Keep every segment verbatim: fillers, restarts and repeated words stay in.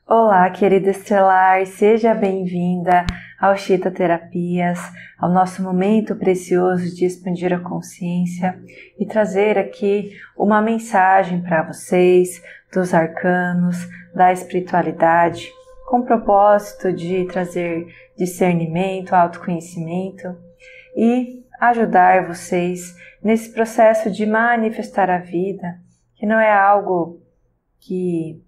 Olá, querida estelar, seja bem-vinda ao Chita Terapias, ao nosso momento precioso de expandir a consciência e trazer aqui uma mensagem para vocês dos arcanos, da espiritualidade, com o propósito de trazer discernimento, autoconhecimento e ajudar vocês nesse processo de manifestar a vida, que não é algo que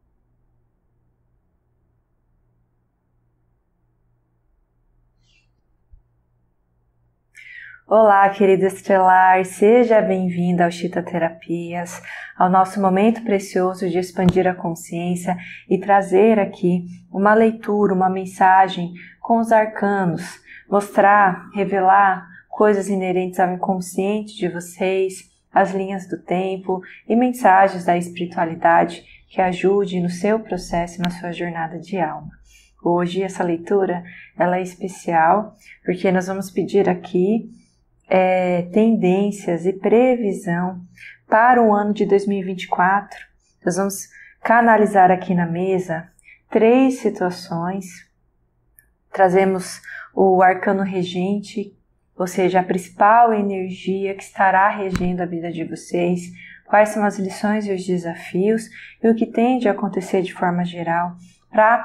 Olá, querida estelar, seja bem-vinda ao Chita Terapias, ao nosso momento precioso de expandir a consciência e trazer aqui uma leitura, uma mensagem com os arcanos, mostrar, revelar coisas inerentes ao inconsciente de vocês, as linhas do tempo e mensagens da espiritualidade que ajude no seu processo e na sua jornada de alma. Hoje essa leitura ela é especial porque nós vamos pedir aqui É, tendências e previsão para o ano de dois mil e vinte e quatro. Nós vamos canalizar aqui na mesa três situações. Trazemos o arcano regente, ou seja, a principal energia que estará regendo a vida de vocês, quais são as lições e os desafios e o que tende a acontecer de forma geral, para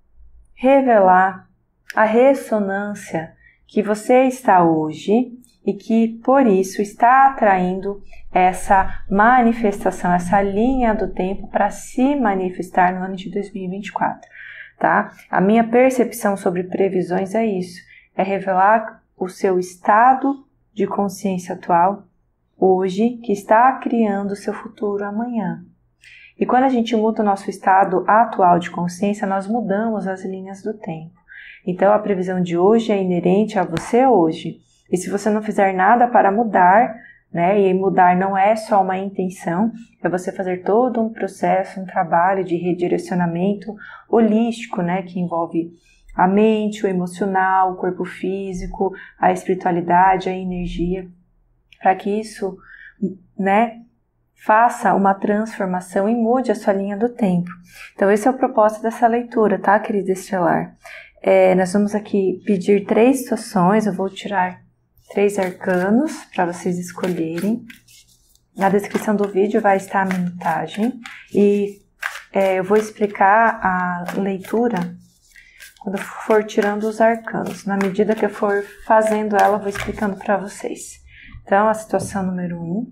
revelar a ressonância que você está hoje e que, por isso, está atraindo essa manifestação, essa linha do tempo para se manifestar no ano de dois mil e vinte e quatro, tá? A minha percepção sobre previsões é isso, é revelar o seu estado de consciência atual hoje, que está criando o seu futuro amanhã. E quando a gente muda o nosso estado atual de consciência, nós mudamos as linhas do tempo. Então, a previsão de hoje é inerente a você hoje. E se você não fizer nada para mudar, né, e mudar não é só uma intenção, é você fazer todo um processo, um trabalho de redirecionamento holístico, né, que envolve a mente, o emocional, o corpo físico, a espiritualidade, a energia, para que isso, né, faça uma transformação e mude a sua linha do tempo. Então esse é o propósito dessa leitura, tá, querida estelar? É, nós vamos aqui pedir três situações, eu vou tirar três arcanos para vocês escolherem. Na descrição do vídeo vai estar a minutagem e é, eu vou explicar a leitura quando eu for tirando os arcanos. Na medida que eu for fazendo ela, eu vou explicando para vocês. Então, a situação número um,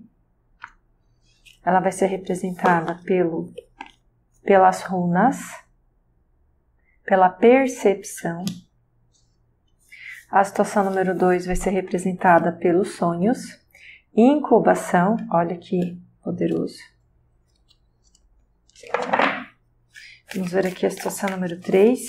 ela vai ser representada pelo, pelas runas, pela percepção. A situação número dois vai ser representada pelos sonhos, incubação, olha que poderoso. Vamos ver aqui a situação número três.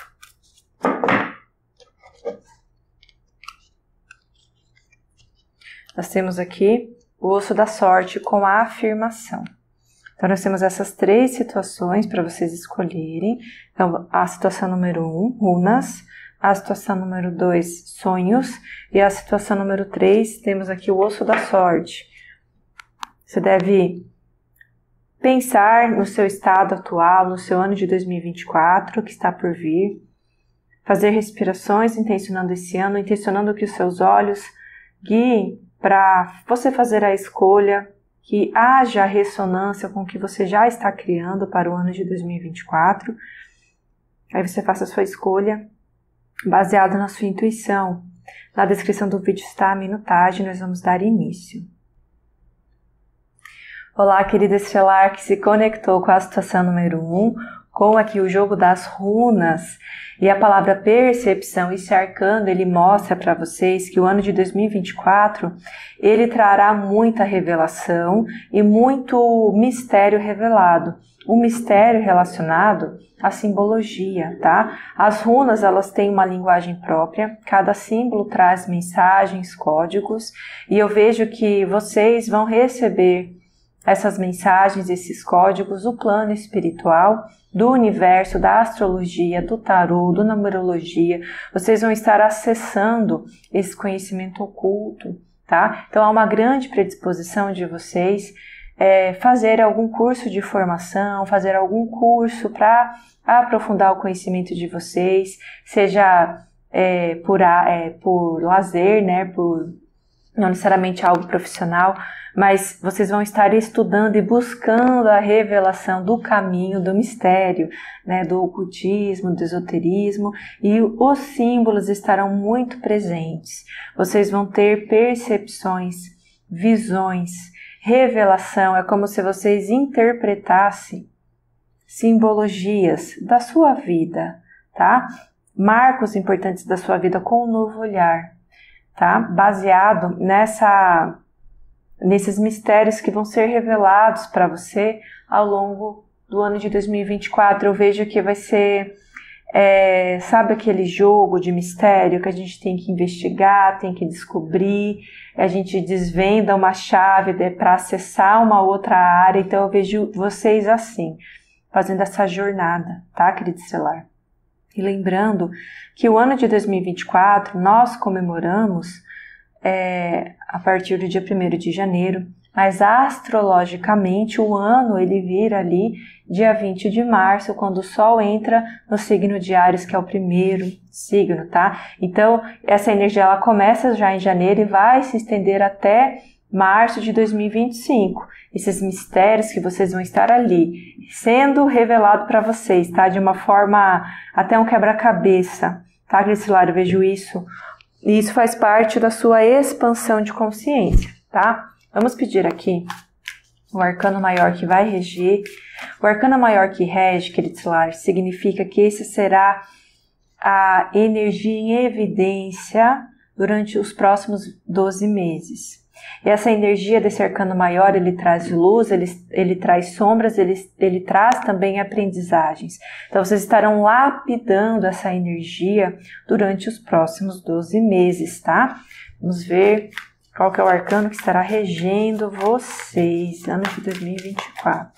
Nós temos aqui o osso da sorte com a afirmação. Então, nós temos essas três situações para vocês escolherem. Então, a situação número um, runas. A situação número dois, sonhos. E a situação número três, temos aqui o osso da sorte. Você deve pensar no seu estado atual, no seu ano de dois mil e vinte e quatro, que está por vir. Fazer respirações, intencionando esse ano, intencionando que os seus olhos guiem para você fazer a escolha, que haja ressonância com o que você já está criando para o ano de dois mil e vinte e quatro. Aí você faça a sua escolha baseado na sua intuição. Na descrição do vídeo está a minutagem, nós vamos dar início. Olá, querida estelar que se conectou com a situação número um, com aqui o jogo das runas e a palavra percepção. Esse arcano, ele mostra para vocês que o ano de dois mil e vinte e quatro, ele trará muita revelação e muito mistério revelado. Um mistério relacionado à simbologia, tá? As runas, elas têm uma linguagem própria, cada símbolo traz mensagens, códigos, e eu vejo que vocês vão receber essas mensagens, esses códigos, do plano espiritual, do universo, da astrologia, do tarô, da numerologia. Vocês vão estar acessando esse conhecimento oculto, tá? Então há uma grande predisposição de vocês é, fazer algum curso de formação, fazer algum curso para aprofundar o conhecimento de vocês, seja é, por, é, por lazer, né, por não necessariamente algo profissional, mas vocês vão estar estudando e buscando a revelação do caminho, do mistério, né, do ocultismo, do esoterismo, e os símbolos estarão muito presentes. Vocês vão ter percepções, visões, revelação. É como se vocês interpretassem simbologias da sua vida, tá? Marcos importantes da sua vida com um novo olhar, tá? Baseado nessa, nesses mistérios que vão ser revelados para você ao longo do ano de dois mil e vinte e quatro. Eu vejo que vai ser, é, sabe aquele jogo de mistério que a gente tem que investigar, tem que descobrir, a gente desvenda uma chave para acessar uma outra área. Então eu vejo vocês assim, fazendo essa jornada, tá, querido estelar? E lembrando que o ano de dois mil e vinte e quatro nós comemoramos é, a partir do dia primeiro de janeiro, mas astrologicamente o ano ele vira ali dia vinte de março, quando o Sol entra no signo de Áries, que é o primeiro signo, tá? Então essa energia ela começa já em janeiro e vai se estender até março de dois mil e vinte e cinco. Esses mistérios que vocês vão estar ali sendo revelado para vocês, tá? De uma forma até um quebra-cabeça, tá, Cricilar? Eu vejo isso. E isso faz parte da sua expansão de consciência, tá? Vamos pedir aqui o arcano maior que vai reger. O arcano maior que rege, Cricilar, significa que esse será a energia em evidência durante os próximos doze meses. E essa energia desse arcano maior, ele traz luz, ele, ele traz sombras, ele, ele traz também aprendizagens. Então vocês estarão lapidando essa energia durante os próximos doze meses, tá? Vamos ver qual que é o arcano que estará regendo vocês, ano de dois mil e vinte e quatro.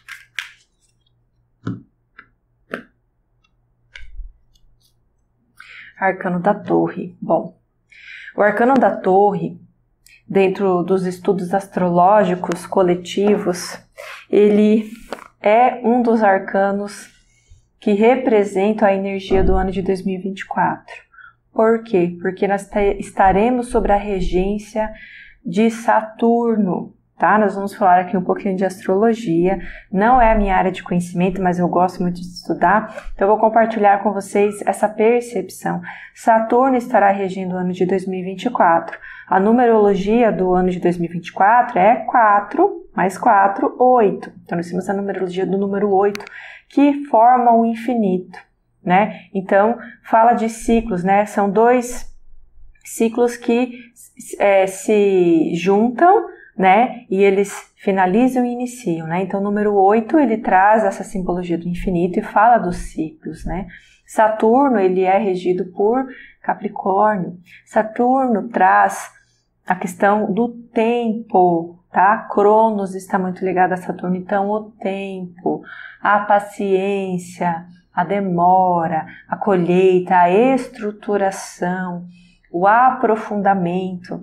Arcano da Torre. Bom, o arcano da Torre, dentro dos estudos astrológicos coletivos, ele é um dos arcanos que representam a energia do ano de dois mil e vinte e quatro. Por quê? Porque nós estaremos sob a regência de Saturno, tá? Nós vamos falar aqui um pouquinho de astrologia. Não é a minha área de conhecimento, mas eu gosto muito de estudar, então eu vou compartilhar com vocês essa percepção. Saturno estará regendo o ano de dois mil e vinte e quatro. A numerologia do ano de dois mil e vinte e quatro é quatro mais quatro, oito. Então nós temos a numerologia do número oito, que forma o infinito, né? Então fala de ciclos, né? São dois ciclos que é, se juntam, né? E eles finalizam e iniciam, né? Então o número oito, ele traz essa simbologia do infinito e fala dos ciclos, né? Saturno, ele é regido por Capricórnio. Saturno traz a questão do tempo, tá? Cronos está muito ligado a Saturno, então o tempo, a paciência, a demora, a colheita, a estruturação, o aprofundamento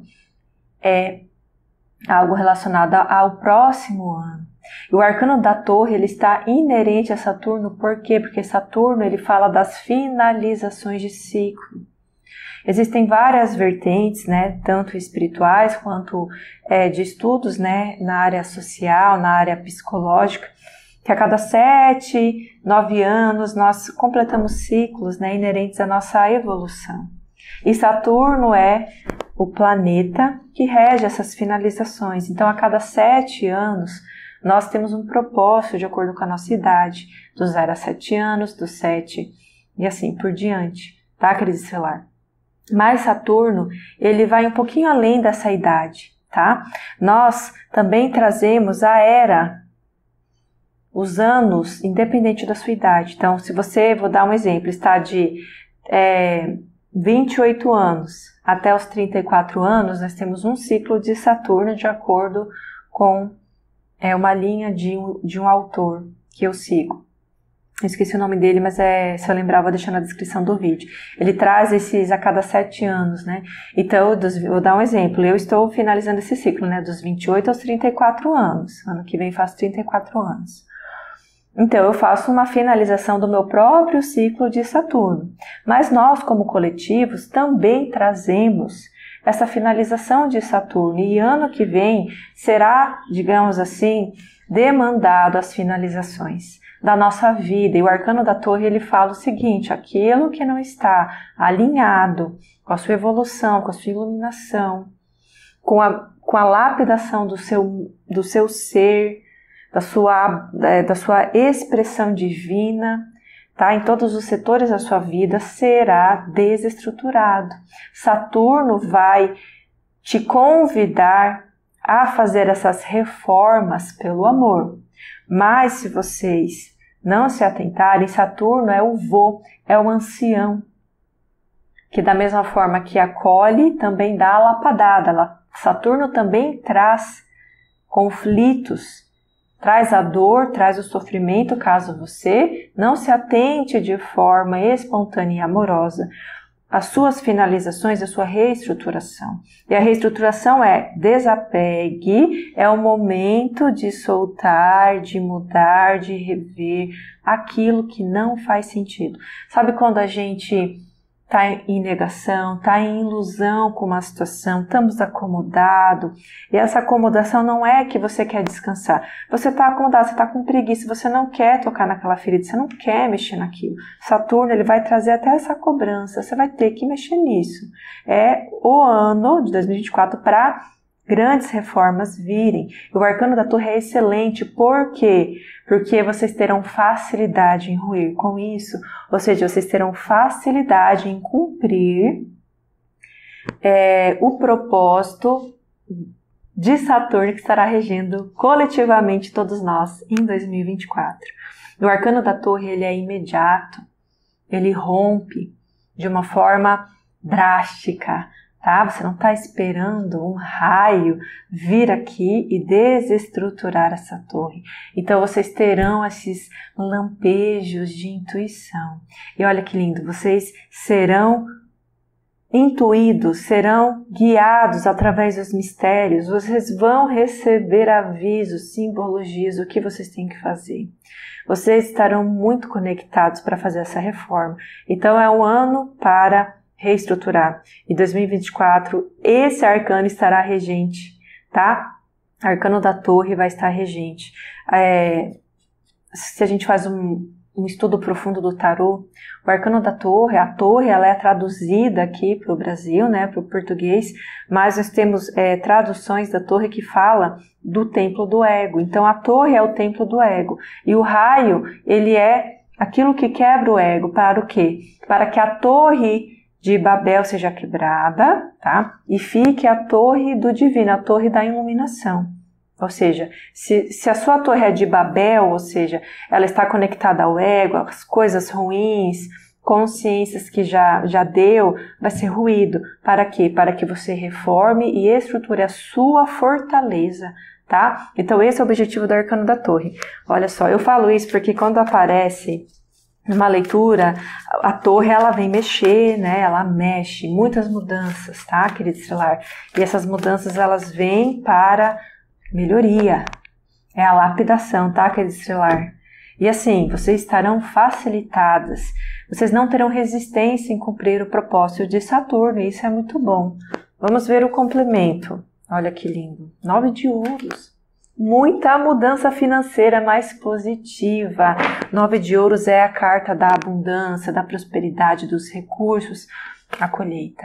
é algo relacionado ao próximo ano. E o arcano da Torre, ele está inerente a Saturno, por quê? Porque Saturno, ele fala das finalizações de ciclo. Existem várias vertentes, né, tanto espirituais quanto é, de estudos, né, na área social, na área psicológica, que a cada sete, nove anos nós completamos ciclos, né, inerentes à nossa evolução. E Saturno é o planeta que rege essas finalizações. Então, a cada sete anos, nós temos um propósito de acordo com a nossa idade, do zero a sete anos, do sete e assim por diante, tá, querido estelar? Mas Saturno, ele vai um pouquinho além dessa idade, tá? Nós também trazemos a era, os anos, independente da sua idade. Então, se você, vou dar um exemplo, está de é, vinte e oito anos até os trinta e quatro anos, nós temos um ciclo de Saturno de acordo com é, uma linha de um, de um autor que eu sigo. Eu esqueci o nome dele, mas é, se eu lembrar, eu vou deixar na descrição do vídeo. Ele traz esses a cada sete anos, né? Então, dos, vou dar um exemplo. Eu estou finalizando esse ciclo, né? Dos vinte e oito aos trinta e quatro anos. Ano que vem faço trinta e quatro anos. Então, eu faço uma finalização do meu próprio ciclo de Saturno. Mas nós, como coletivos, também trazemos essa finalização de Saturno. E ano que vem será, digamos assim, demandado as finalizações da nossa vida. E o Arcano da Torre, ele fala o seguinte: aquilo que não está alinhado com a sua evolução, com a sua iluminação, com a, com a lapidação do seu, do seu ser, da sua, da sua expressão divina, tá? Em todos os setores da sua vida, será desestruturado. Saturno vai te convidar a fazer essas reformas pelo amor. Mas se vocês não se atentarem, Saturno é o vô, é o ancião, que da mesma forma que acolhe, também dá a lapadada. Saturno também traz conflitos, traz a dor, traz o sofrimento, caso você não se atente de forma espontânea e amorosa as suas finalizações, a sua reestruturação. E a reestruturação é desapegue, é o momento de soltar, de mudar, de rever aquilo que não faz sentido. Sabe quando a gente está em negação, está em ilusão com uma situação, estamos acomodados, e essa acomodação não é que você quer descansar. Você está acomodado, você está com preguiça, você não quer tocar naquela ferida, você não quer mexer naquilo. Saturno, ele vai trazer até essa cobrança, você vai ter que mexer nisso. É o ano de dois mil e vinte e quatro para grandes reformas virem. O Arcano da Torre é excelente, por quê? Porque vocês terão facilidade em ruir com isso, ou seja, vocês terão facilidade em cumprir é, o propósito de Saturno que estará regendo coletivamente todos nós em dois mil e vinte e quatro. O Arcano da Torre, ele é imediato, ele rompe de uma forma drástica, tá? Você não está esperando um raio vir aqui e desestruturar essa torre. Então vocês terão esses lampejos de intuição. E olha que lindo, vocês serão intuídos, serão guiados através dos mistérios. Vocês vão receber avisos, simbologias, o que vocês têm que fazer. Vocês estarão muito conectados para fazer essa reforma. Então é um ano para reestruturar. Em dois mil e vinte e quatro, esse arcano estará regente, tá? Arcano da Torre vai estar regente. É, se a gente faz um, um estudo profundo do tarô, o Arcano da Torre, a torre, ela é traduzida aqui para o Brasil, né, para o português, mas nós temos é, traduções da torre que fala do templo do ego. Então a torre é o templo do ego. E o raio, ele é aquilo que quebra o ego. Para o quê? Para que a torre de Babel seja quebrada, tá? E fique a torre do divino, a torre da iluminação. Ou seja, se, se a sua torre é de Babel, ou seja, ela está conectada ao ego, às coisas ruins, consciências que já, já deu, vai ser ruído. Para quê? Para que você reforme e estruture a sua fortaleza, tá? Então esse é o objetivo do Arcano da Torre. Olha só, eu falo isso porque quando aparece numa leitura, a torre ela vem mexer, né? Ela mexe, muitas mudanças, tá, querido estelar? E essas mudanças elas vêm para melhoria, é a lapidação, tá, querido estelar? E assim, vocês estarão facilitadas, vocês não terão resistência em cumprir o propósito de Saturno, e isso é muito bom. Vamos ver o complemento. Olha que lindo, nove de ouros. Muita mudança financeira mais positiva. Nove de ouros é a carta da abundância, da prosperidade, dos recursos. A colheita.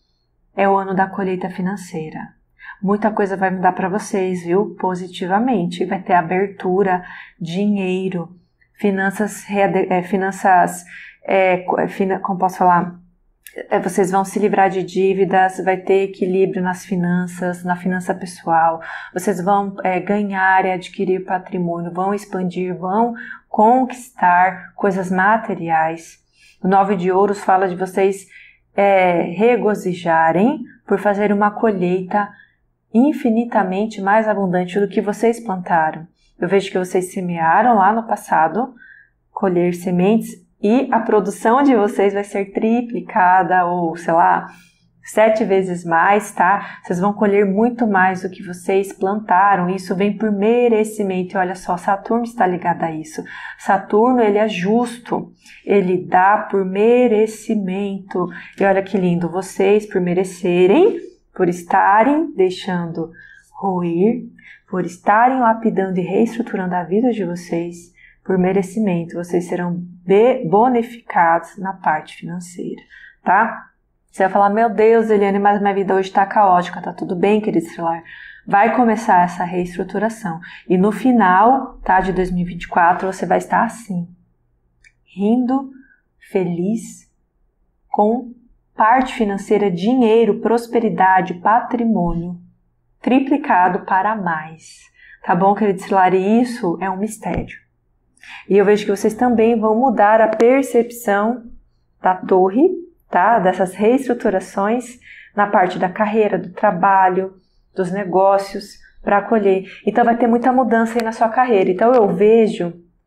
É o ano da colheita financeira. Muita coisa vai mudar para vocês, viu? Positivamente. Vai ter abertura, dinheiro, finanças, é, finanças, é, como posso falar? É, vocês vão se livrar de dívidas, vai ter equilíbrio nas finanças, na finança pessoal, vocês vão é, ganhar e adquirir patrimônio, vão expandir, vão conquistar coisas materiais. O nove de ouros fala de vocês é, regozijarem por fazer uma colheita infinitamente mais abundante do que vocês plantaram. Eu vejo que vocês semearam lá no passado colher sementes e a produção de vocês vai ser triplicada ou, sei lá, sete vezes mais, tá? Vocês vão colher muito mais do que vocês plantaram. Isso vem por merecimento. E olha só, Saturno está ligado a isso. Saturno, ele é justo. Ele dá por merecimento. E olha que lindo, vocês por merecerem, por estarem deixando ruir, por estarem lapidando e reestruturando a vida de vocês, por merecimento, vocês serão bonificados na parte financeira, tá? Você vai falar, meu Deus, Eliane, mas minha vida hoje está caótica, tá tudo bem, querido estelar? Vai começar essa reestruturação. E no final, tá, de dois mil e vinte e quatro, você vai estar assim, rindo, feliz, com parte financeira, dinheiro, prosperidade, patrimônio, triplicado para mais. Tá bom, querido estelar? E isso é um mistério. E eu vejo que vocês também vão mudar a percepção da torre, tá? Dessas reestruturações na parte da carreira, do trabalho, dos negócios para acolher. Então vai ter muita mudança aí na sua carreira. Então eu vejo...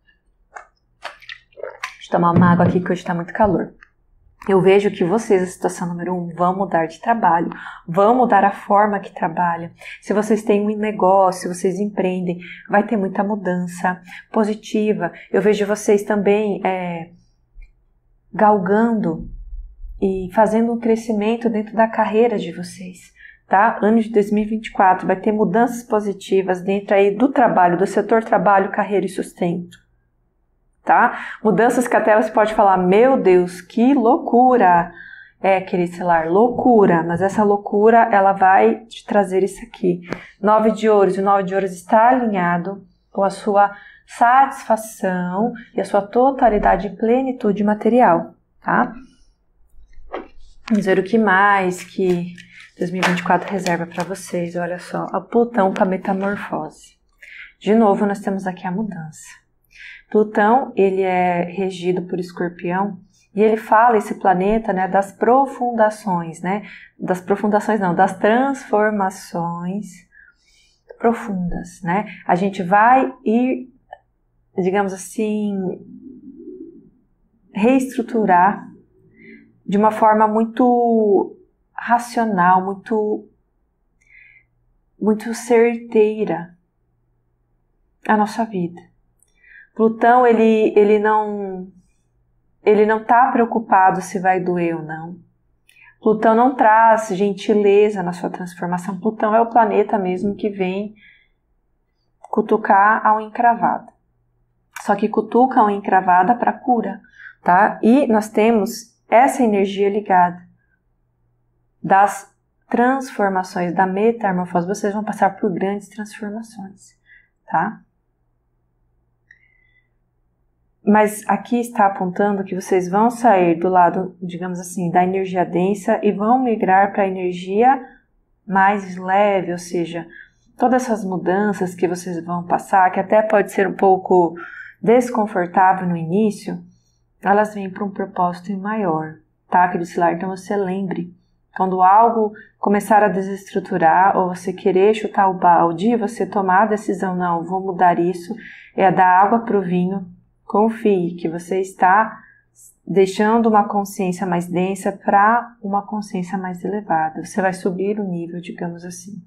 Deixa eu tomar uma água aqui que hoje está muito calor. Eu vejo que vocês, a situação número um, vão mudar de trabalho, vão mudar a forma que trabalham. Se vocês têm um negócio, vocês empreendem, vai ter muita mudança positiva. Eu vejo vocês também é, galgando e fazendo um crescimento dentro da carreira de vocês, tá? Ano de dois mil e vinte e quatro vai ter mudanças positivas dentro aí do trabalho, do setor trabalho, carreira e sustento, tá? Mudanças que até você pode falar, meu Deus, que loucura! É, querido estelar, loucura, mas essa loucura, ela vai te trazer isso aqui. Nove de ouros, e o nove de ouros está alinhado com a sua satisfação e a sua totalidade e plenitude material, tá? Vamos ver o que mais que dois mil e vinte e quatro reserva para vocês. Olha só, a Plutão com a metamorfose. De novo, nós temos aqui a mudança. Plutão, ele é regido por Escorpião e ele fala, esse planeta, né, das profundações, né? Das profundações não, das transformações profundas, né? A gente vai ir, digamos assim, reestruturar de uma forma muito racional, muito, muito certeira a nossa vida. Plutão, ele, ele não ele não está preocupado se vai doer ou não. Plutão não traz gentileza na sua transformação. Plutão é o planeta mesmo que vem cutucar a unha encravada. Só que cutuca a unha encravada para cura, tá? E nós temos essa energia ligada das transformações, da metamorfose. Vocês vão passar por grandes transformações, tá? Mas aqui está apontando que vocês vão sair do lado, digamos assim, da energia densa e vão migrar para a energia mais leve, ou seja, todas essas mudanças que vocês vão passar, que até pode ser um pouco desconfortável no início, elas vêm para um propósito maior, tá, querido estelar? Então você lembre, quando algo começar a desestruturar ou você querer chutar o balde, você tomar a decisão, não, vou mudar isso, é dar água para o vinho. Confie que você está deixando uma consciência mais densa para uma consciência mais elevada. Você vai subir o nível, digamos assim.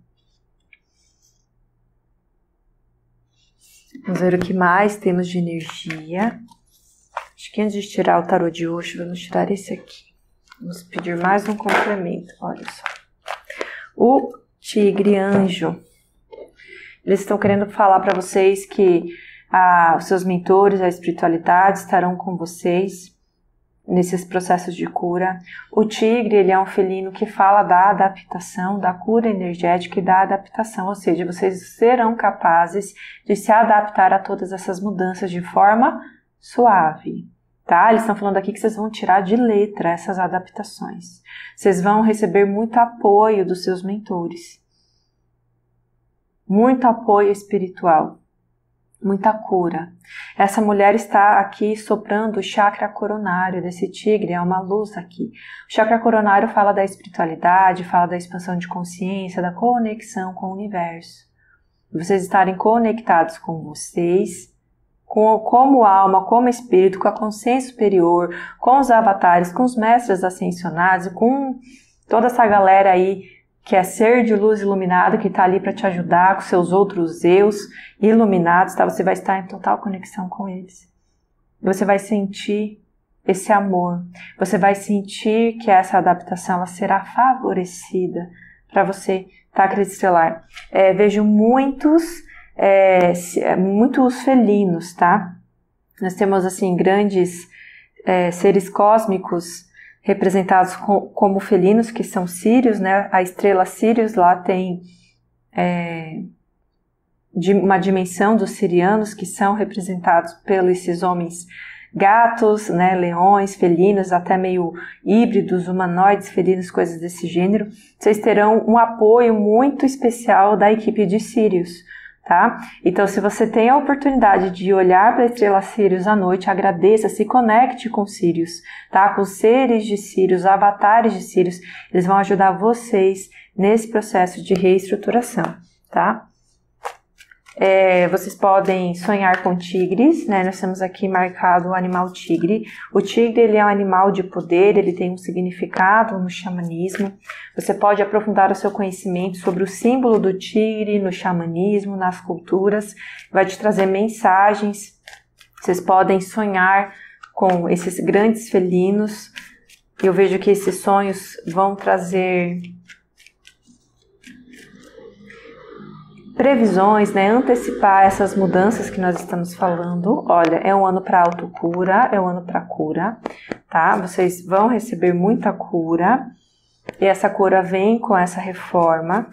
Vamos ver o que mais temos de energia. Acho que antes de tirar o tarô de hoje, vamos tirar esse aqui. Vamos pedir mais um complemento. Olha só. O tigre anjo. Eles estão querendo falar para vocês que Ah, os seus mentores, a espiritualidade estarão com vocês nesses processos de cura. O tigre, ele é um felino que fala da adaptação, da cura energética e da adaptação, ou seja, vocês serão capazes de se adaptar a todas essas mudanças de forma suave, tá? Eles estão falando aqui que vocês vão tirar de letra essas adaptações. Vocês vão receber muito apoio dos seus mentores, muito apoio espiritual. Muita cura. Essa mulher está aqui soprando o chakra coronário desse tigre, é uma luz aqui. O chakra coronário fala da espiritualidade, fala da expansão de consciência, da conexão com o universo. Vocês estarem conectados com vocês, com, como alma, como espírito, com a consciência superior, com os avatares, com os mestres ascensionados, com toda essa galera aí que é ser de luz iluminado, que está ali para te ajudar, com seus outros eus iluminados, tá? Você vai estar em total conexão com eles. Você vai sentir esse amor, você vai sentir que essa adaptação ela será favorecida para você, tá, Crista Estelar? É, vejo muitos, é, muitos felinos, tá? Nós temos, assim, grandes é, seres cósmicos representados com, como felinos, que são Sírios, né? A estrela Sírios lá tem é, de uma dimensão dos sirianos, que são representados pelos esses homens gatos, né, leões, felinos, até meio híbridos, humanoides, felinos, coisas desse gênero. Vocês terão um apoio muito especial da equipe de Sírios, tá? Então, se você tem a oportunidade de olhar para a estrela Sírios à noite, agradeça, se conecte com Sírios, tá? Com os seres de Sírios, avatares de Sírios, eles vão ajudar vocês nesse processo de reestruturação, tá? É, vocês podem sonhar com tigres, né? Nós temos aqui marcado o animal tigre. O tigre ele é um animal de poder, ele tem um significado no xamanismo. Você pode aprofundar o seu conhecimento sobre o símbolo do tigre no xamanismo, nas culturas. Vai te trazer mensagens. Vocês podem sonhar com esses grandes felinos. Eu vejo que esses sonhos vão trazer previsões, né, antecipar essas mudanças que nós estamos falando. Olha, é um ano para autocura, é um ano para cura, tá? Vocês vão receber muita cura, e essa cura vem com essa reforma.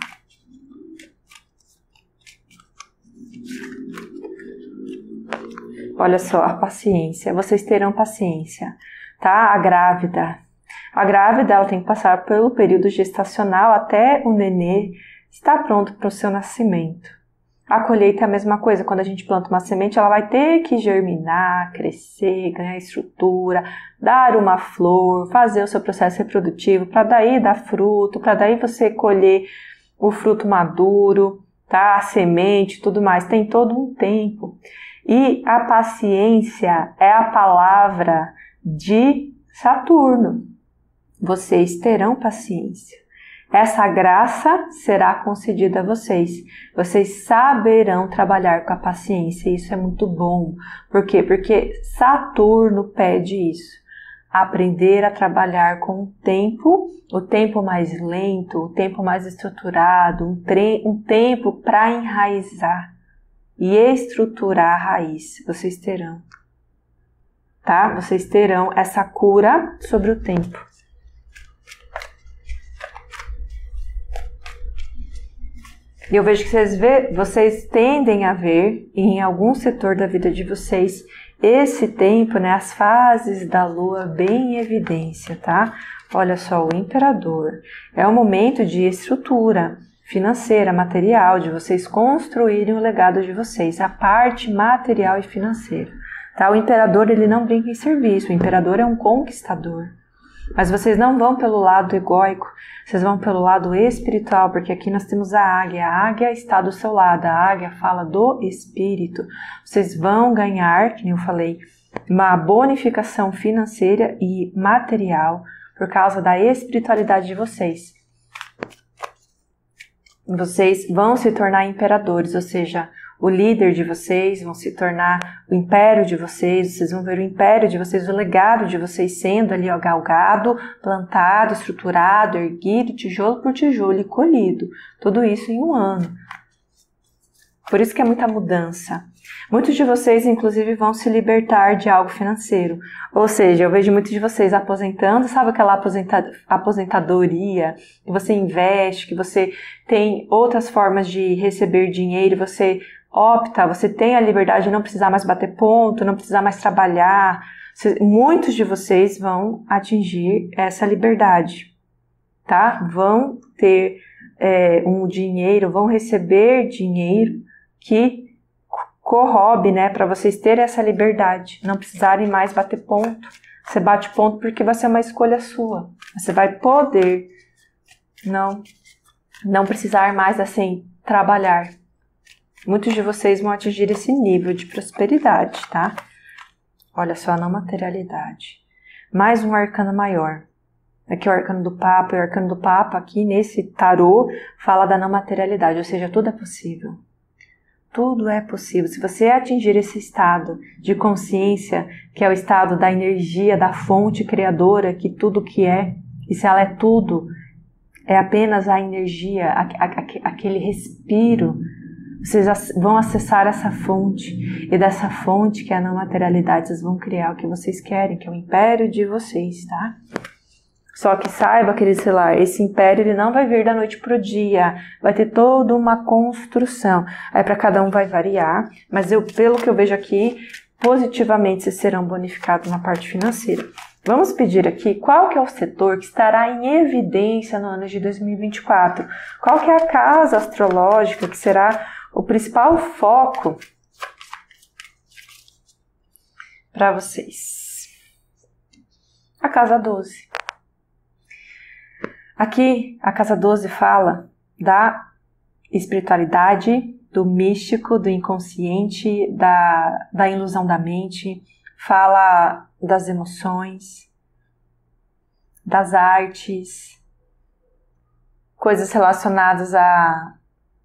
Olha só, a paciência, vocês terão paciência, tá? A grávida, a grávida ela tem que passar pelo período gestacional até o nenê está pronto para o seu nascimento. A colheita é a mesma coisa. Quando a gente planta uma semente, ela vai ter que germinar, crescer, ganhar estrutura, dar uma flor, fazer o seu processo reprodutivo, para daí dar fruto, para daí você colher o fruto maduro, tá? A semente, tudo mais. Tem todo um tempo. E a paciência é a palavra de Saturno. Vocês terão paciência. Essa graça será concedida a vocês. Vocês saberão trabalhar com a paciência. Isso é muito bom. Por quê? Porque Saturno pede isso. Aprender a trabalhar com o tempo, o tempo mais lento, o tempo mais estruturado, um, um tempo para enraizar e estruturar a raiz. Vocês terão. Tá? Vocês terão essa cura sobre o tempo. E eu vejo que vocês, vê, vocês tendem a ver em algum setor da vida de vocês esse tempo, né, as fases da lua bem em evidência, tá? Olha só, o imperador. É um momento de estrutura financeira, material, de vocês construírem o legado de vocês, a parte material e financeira, tá? O imperador, ele não brinca em serviço, o imperador é um conquistador. Mas vocês não vão pelo lado egóico, vocês vão pelo lado espiritual, porque aqui nós temos a águia. A águia está do seu lado, a águia fala do espírito. Vocês vão ganhar, como eu falei, uma bonificação financeira e material por causa da espiritualidade de vocês. Vocês vão se tornar imperadores, ou seja, o líder de vocês vão se tornar o império de vocês, vocês vão ver o império de vocês, o legado de vocês sendo ali ó, galgado, plantado, estruturado, erguido, tijolo por tijolo e colhido. Tudo isso em um ano. Por isso que é muita mudança. Muitos de vocês, inclusive, vão se libertar de algo financeiro. Ou seja, eu vejo muitos de vocês aposentando, sabe aquela aposenta- aposentadoria que você investe, que você tem outras formas de receber dinheiro, você opta, você tem a liberdade de não precisar mais bater ponto, não precisar mais trabalhar. Muitos de vocês vão atingir essa liberdade, tá? Vão ter é, um dinheiro, vão receber dinheiro que corrobe, né, para vocês terem essa liberdade, não precisarem mais bater ponto. Você bate ponto porque vai ser uma escolha sua. Você vai poder não, não precisar mais assim trabalhar. Muitos de vocês vão atingir esse nível de prosperidade, tá? Olha só, a não materialidade. Mais um arcano maior. Aqui é o arcano do Papa, e o arcano do Papa aqui nesse tarô fala da não materialidade, ou seja, tudo é possível. Tudo é possível. Se você atingir esse estado de consciência, que é o estado da energia, da fonte criadora, que tudo que é, e se ela é tudo, é apenas a energia, aquele respiro, vocês vão acessar essa fonte, e dessa fonte, que é a não materialidade, vocês vão criar o que vocês querem, que é o império de vocês, tá? Só que saiba, querido celular, esse império ele não vai vir da noite pro dia, vai ter toda uma construção. Aí para cada um vai variar, mas eu, pelo que eu vejo aqui, positivamente vocês serão bonificados na parte financeira. Vamos pedir aqui qual que é o setor que estará em evidência no ano de dois mil e vinte e quatro. Qual que é a casa astrológica que será o principal foco para vocês? A casa doze. Aqui, a casa doze fala da espiritualidade, do místico, do inconsciente, da, da ilusão da mente, fala das emoções, das artes, coisas relacionadas a,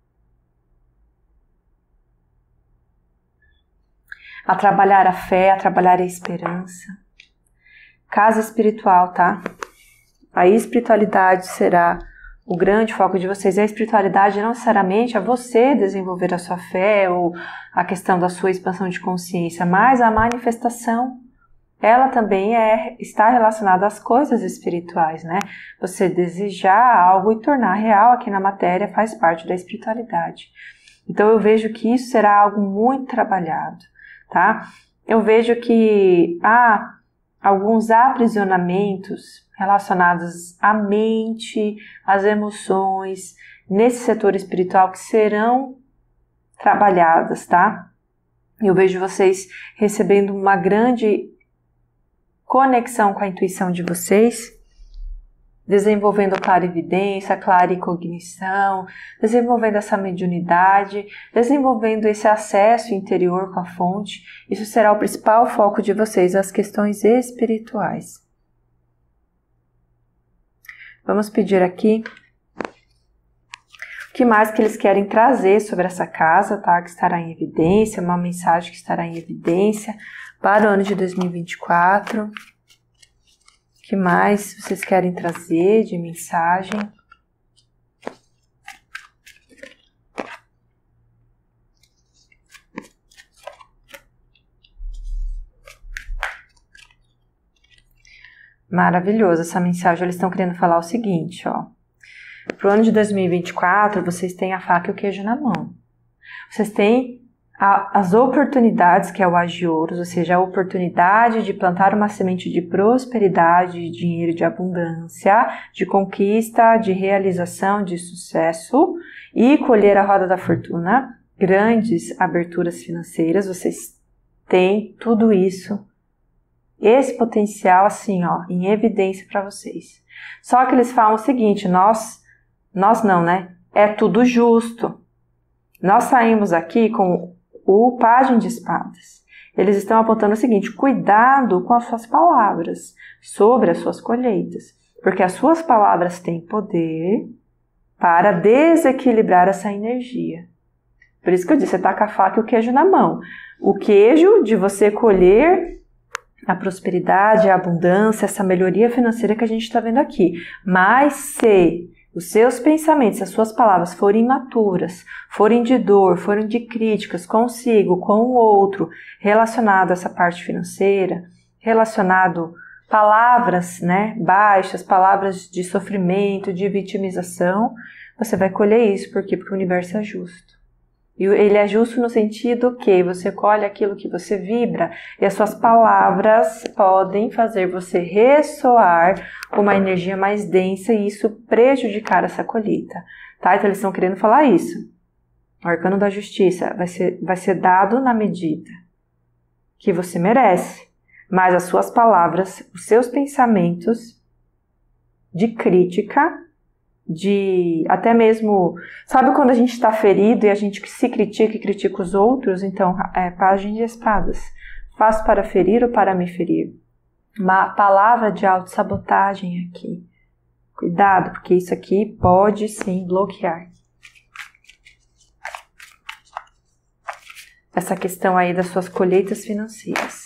a trabalhar a fé, a trabalhar a esperança. Casa espiritual, tá? A espiritualidade será o grande foco de vocês. A espiritualidade não necessariamente é você desenvolver a sua fé ou a questão da sua expansão de consciência, mas a manifestação, ela também é, está relacionada às coisas espirituais, né? Você desejar algo e tornar real aqui na matéria faz parte da espiritualidade. Então eu vejo que isso será algo muito trabalhado, tá? Eu vejo que há alguns aprisionamentos relacionados à mente, às emoções, nesse setor espiritual que serão trabalhadas, tá? Eu vejo vocês recebendo uma grande conexão com a intuição de vocês, desenvolvendo a clarividência, a claricognição, desenvolvendo essa mediunidade, desenvolvendo esse acesso interior com a fonte. Isso será o principal foco de vocês, as questões espirituais. Vamos pedir aqui o que mais que eles querem trazer sobre essa casa, tá? Que estará em evidência, uma mensagem que estará em evidência para o ano de dois mil e vinte e quatro. O que mais vocês querem trazer de mensagem? Maravilhoso, essa mensagem eles estão querendo falar o seguinte, ó. Para o ano de dois mil e vinte e quatro, vocês têm a faca e o queijo na mão. Vocês têm a, as oportunidades, que é o Agioros, ou seja, a oportunidade de plantar uma semente de prosperidade, de dinheiro, de abundância, de conquista, de realização, de sucesso e colher a roda da fortuna, grandes aberturas financeiras. Vocês têm tudo isso, esse potencial assim, ó, em evidência para vocês. Só que eles falam o seguinte, nós, nós não, né? É tudo justo. Nós saímos aqui com o Pajem de Espadas. Eles estão apontando o seguinte, cuidado com as suas palavras sobre as suas colheitas, porque as suas palavras têm poder para desequilibrar essa energia. Por isso que eu disse, você tá com a faca e o queijo na mão. O queijo de você colher a prosperidade, a abundância, essa melhoria financeira que a gente está vendo aqui. Mas se os seus pensamentos, as suas palavras forem imaturas, forem de dor, forem de críticas consigo, com o outro, relacionado a essa parte financeira, relacionado palavras, né, baixas, palavras de sofrimento, de vitimização, você vai colher isso. Por quê? Porque o universo é justo. E ele é justo no sentido que você colhe aquilo que você vibra e as suas palavras podem fazer você ressoar uma energia mais densa e isso prejudicar essa colheita, tá? Então eles estão querendo falar isso. O arcano da justiça vai ser, vai ser dado na medida que você merece, mas as suas palavras, os seus pensamentos de crítica de até mesmo, sabe quando a gente está ferido e a gente se critica e critica os outros? Então, é Pajem de Espadas. Faço para ferir ou para me ferir? Uma palavra de autossabotagem aqui. Cuidado, porque isso aqui pode sim bloquear. Essa questão aí das suas colheitas financeiras.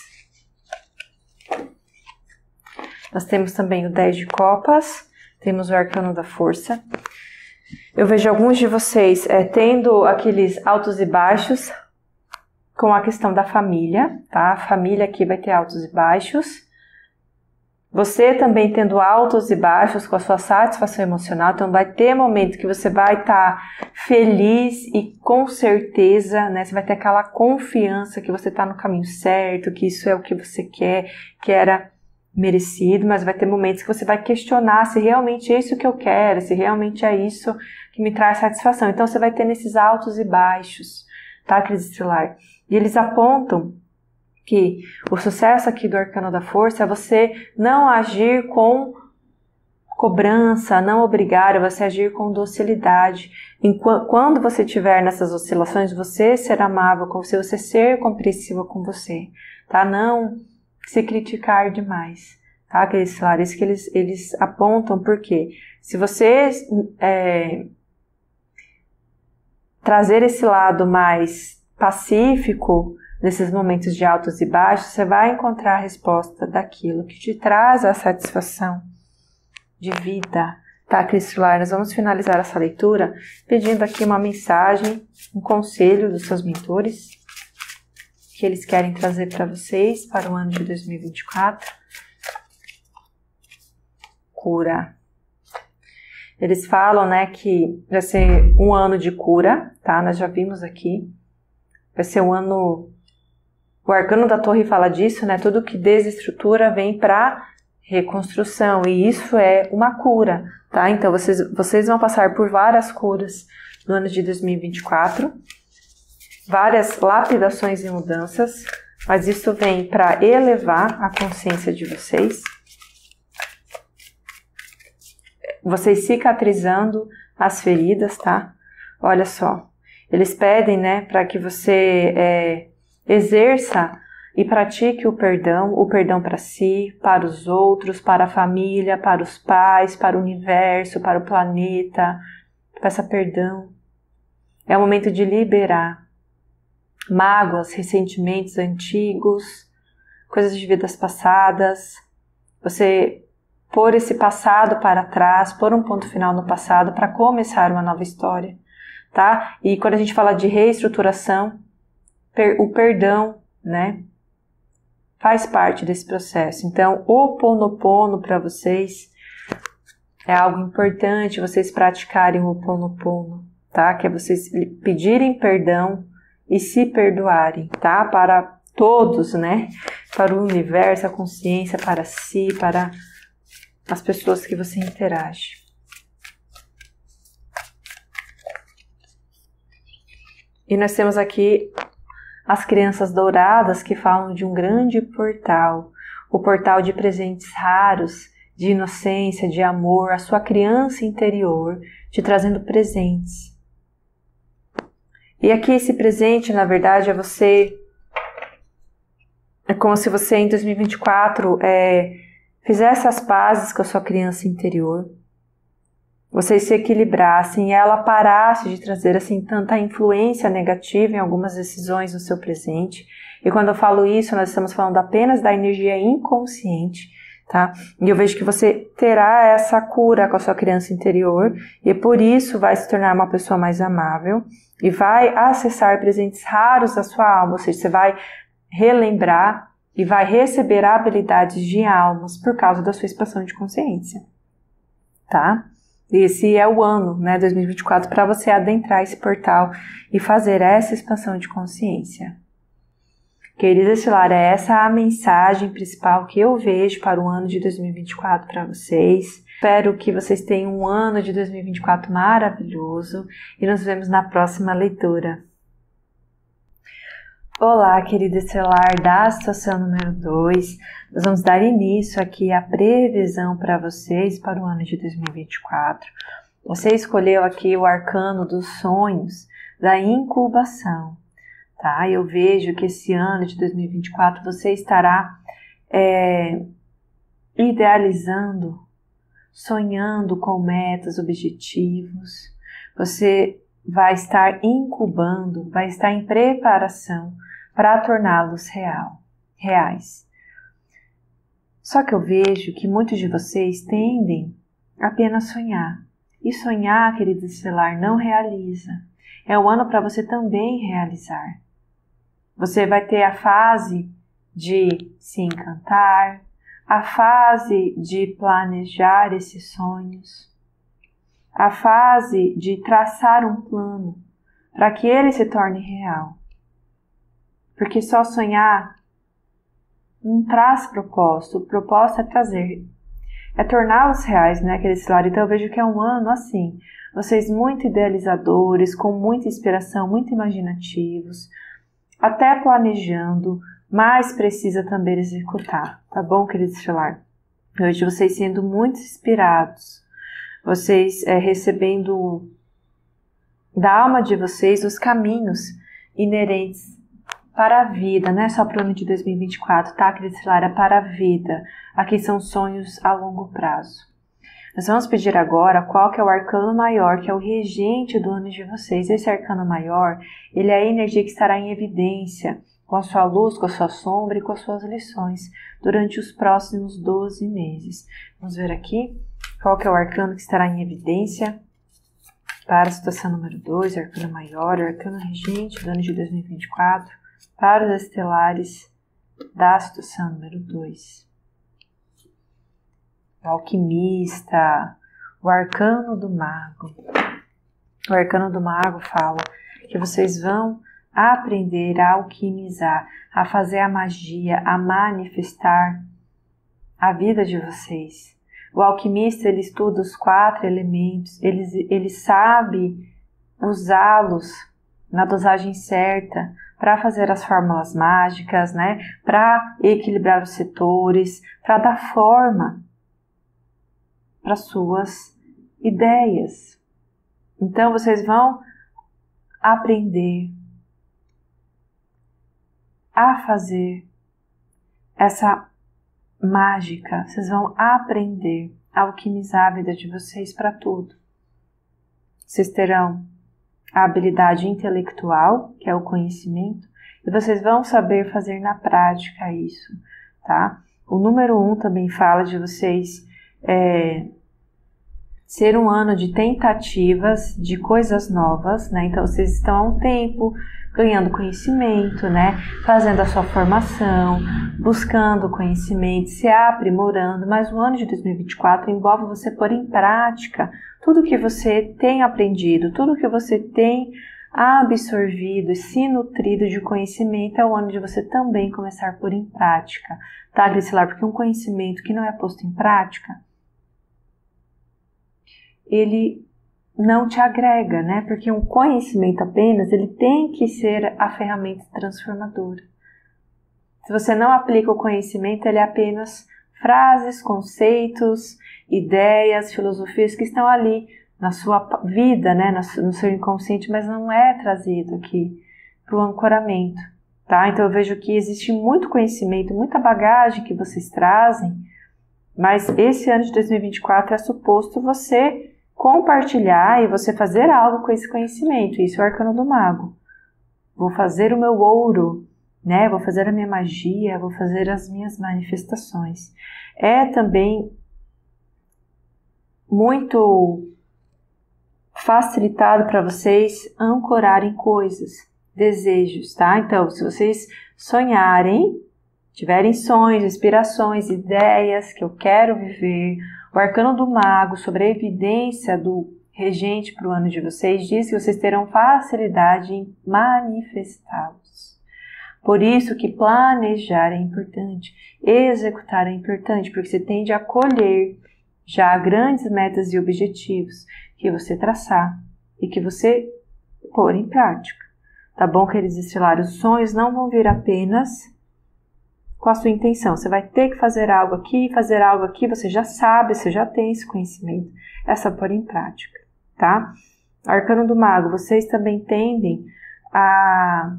Nós temos também o dez de copas, temos o arcano da força. Eu vejo alguns de vocês é, tendo aqueles altos e baixos com a questão da família, tá? A família aqui vai ter altos e baixos. Você também tendo altos e baixos com a sua satisfação emocional, então vai ter momento que você vai estar tá feliz e com certeza, né? Você vai ter aquela confiança que você está no caminho certo, que isso é o que você quer, que era merecido, mas vai ter momentos que você vai questionar se realmente é isso que eu quero, se realmente é isso que me traz satisfação. Então você vai ter nesses altos e baixos, tá, crise estelar? E eles apontam que o sucesso aqui do arcano da força é você não agir com cobrança, não obrigar, é você agir com docilidade. Enquanto, quando você estiver nessas oscilações, você ser amável com você, você ser compreensiva com você, tá? Não se criticar demais, tá? Aqueles pilares que eles, eles apontam, porque se você é, trazer esse lado mais pacífico nesses momentos de altos e baixos, você vai encontrar a resposta daquilo que te traz a satisfação de vida, tá, Cristular? Nós vamos finalizar essa leitura pedindo aqui uma mensagem, um conselho dos seus mentores que eles querem trazer para vocês para o ano de dois mil e vinte e quatro. Cura. Eles falam, né, que vai ser um ano de cura, tá? Nós já vimos aqui. Vai ser um ano... O arcano da torre fala disso, né? Tudo que desestrutura vem para reconstrução. E isso é uma cura, tá? Então, vocês, vocês vão passar por várias curas no ano de dois mil e vinte e quatro. Várias lapidações e mudanças. Mas isso vem para elevar a consciência de vocês. Vocês cicatrizando as feridas, tá? Olha só. Eles pedem, né, para que você é, exerça e pratique o perdão, o perdão para si, para os outros, para a família, para os pais, para o universo, para o planeta. Peça perdão. É o momento de liberar mágoas, ressentimentos antigos, coisas de vidas passadas. Você pôr esse passado para trás, pôr um ponto final no passado para começar uma nova história, tá? E quando a gente fala de reestruturação, per, o perdão, né, faz parte desse processo. Então, o Ho'oponopono para vocês é algo importante, vocês praticarem o Ho'oponopono, tá? Que é vocês pedirem perdão e se perdoarem, tá? Para todos, né? Para o universo, a consciência, para si, para as pessoas que você interage. E nós temos aqui as crianças douradas que falam de um grande portal, o portal de presentes raros, de inocência, de amor, a sua criança interior te trazendo presentes. E aqui esse presente, na verdade, é você, é como se você em dois mil e vinte e quatro é, fizesse as pazes com a sua criança interior, vocês se equilibrassem e ela parasse de trazer assim tanta influência negativa em algumas decisões no seu presente. E quando eu falo isso, nós estamos falando apenas da energia inconsciente, tá? E eu vejo que você terá essa cura com a sua criança interior e por isso vai se tornar uma pessoa mais amável e vai acessar presentes raros da sua alma, ou seja, você vai relembrar e vai receber habilidades de almas por causa da sua expansão de consciência, tá? Esse é o ano, né, dois mil e vinte e quatro, para você adentrar esse portal e fazer essa expansão de consciência. Querida Estelar, é essa a mensagem principal que eu vejo para o ano de dois mil e vinte e quatro para vocês. Espero que vocês tenham um ano de dois mil e vinte e quatro maravilhoso e nos vemos na próxima leitura. Olá, querida Estelar da situação número dois. Nós vamos dar início aqui à previsão para vocês para o ano de dois mil e vinte e quatro. Você escolheu aqui o arcano dos sonhos, da incubação, tá? Eu vejo que esse ano de dois mil e vinte e quatro você estará é, idealizando, sonhando com metas, objetivos. Você vai estar incubando, vai estar em preparação para torná-los real, reais. Só que eu vejo que muitos de vocês tendem a apenas sonhar. E sonhar, querido estelar, não realiza. É o ano para você também realizar. Você vai ter a fase de se encantar, a fase de planejar esses sonhos, a fase de traçar um plano para que ele se torne real. Porque só sonhar não traz propósito. O propósito é trazer, é torná-los reais, né, aquele cenário. Então eu vejo que é um ano assim, vocês muito idealizadores, com muita inspiração, muito imaginativos, até planejando, mas precisa também executar, tá bom, querido estelar? Eu vejo vocês sendo muito inspirados, vocês é, recebendo da alma de vocês os caminhos inerentes para a vida, não é só para o ano de dois mil e vinte e quatro, tá, querido estelar? É para a vida. Aqui são sonhos a longo prazo. Nós vamos pedir agora qual que é o arcano maior, que é o regente do ano de vocês. Esse arcano maior, ele é a energia que estará em evidência, com a sua luz, com a sua sombra e com as suas lições, durante os próximos doze meses. Vamos ver aqui qual que é o arcano que estará em evidência para a situação número dois, o arcano maior, o arcano regente do ano de dois mil e vinte e quatro, para os estelares da situação número dois. O alquimista, o arcano do mago. O arcano do mago fala que vocês vão aprender a alquimizar, a fazer a magia, a manifestar a vida de vocês. O alquimista, ele estuda os quatro elementos, ele, ele sabe usá-los na dosagem certa para fazer as fórmulas mágicas, né? Para equilibrar os setores, para dar forma para suas ideias. Então vocês vão aprender a fazer essa mágica, vocês vão aprender a alquimizar a vida de vocês para tudo. Vocês terão a habilidade intelectual, que é o conhecimento, e vocês vão saber fazer na prática isso, tá? O número um também fala de vocês É, ser um ano de tentativas de coisas novas, né? Então vocês estão há um tempo ganhando conhecimento, né? Fazendo a sua formação, buscando conhecimento, se aprimorando, mas o ano de dois mil e vinte e quatro envolve você pôr em prática tudo que você tem aprendido, tudo que você tem absorvido e se nutrido de conhecimento. É o ano de você também começar a pôr em prática, tá, Gricilar? Porque um conhecimento que não é posto em prática, ele não te agrega, né? Porque um conhecimento apenas, ele tem que ser a ferramenta transformadora. Se você não aplica o conhecimento, ele é apenas frases, conceitos, ideias, filosofias que estão ali na sua vida, né? No seu inconsciente, mas não é trazido aqui para o ancoramento, tá? Então eu vejo que existe muito conhecimento, muita bagagem que vocês trazem, mas esse ano de dois mil e vinte e quatro é suposto você compartilhar e você fazer algo com esse conhecimento. Isso é o arcano do mago. Vou fazer o meu ouro, né? Vou fazer a minha magia, vou fazer as minhas manifestações. É também muito facilitado para vocês ancorarem coisas, desejos, tá? Então, se vocês sonharem, tiverem sonhos, inspirações, ideias que eu quero viver, o arcano do mago sobre a evidência do regente para o ano de vocês diz que vocês terão facilidade em manifestá-los. Por isso que planejar é importante, executar é importante, porque você tende a colher já grandes metas e objetivos que você traçar e que você pôr em prática. Tá bom, queridos estelares? Os sonhos não vão vir apenas com a sua intenção. Você vai ter que fazer algo aqui, fazer algo aqui, você já sabe, você já tem esse conhecimento. É só pôr em prática, tá? Arcano do Mago, vocês também tendem a,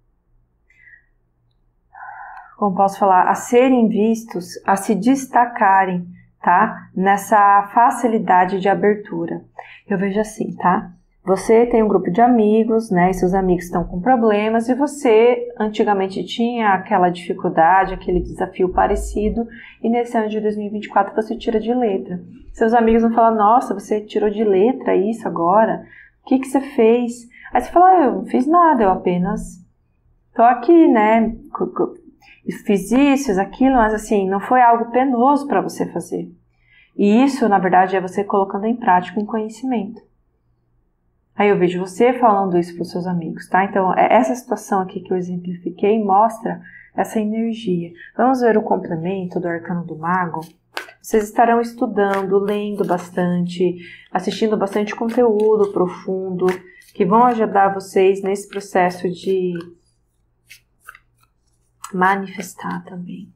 como posso falar, a serem vistos, a se destacarem, tá? Nessa facilidade de abertura. Eu vejo assim, tá? Você tem um grupo de amigos, né? E seus amigos estão com problemas e você antigamente tinha aquela dificuldade, aquele desafio parecido e nesse ano de dois mil e vinte e quatro você tira de letra. Seus amigos vão falar, nossa, você tirou de letra isso agora? O que que você fez? Aí você fala, ah, eu não fiz nada, eu apenas tô aqui, né? Fiz isso, fiz aquilo, mas assim, não foi algo penoso para você fazer. E isso, na verdade, é você colocando em prática um conhecimento. Aí eu vejo você falando isso para os seus amigos, tá? Então, essa situação aqui que eu exemplifiquei mostra essa energia. Vamos ver o complemento do Arcano do Mago. Vocês estarão estudando, lendo bastante, assistindo bastante conteúdo profundo, que vão ajudar vocês nesse processo de manifestar também.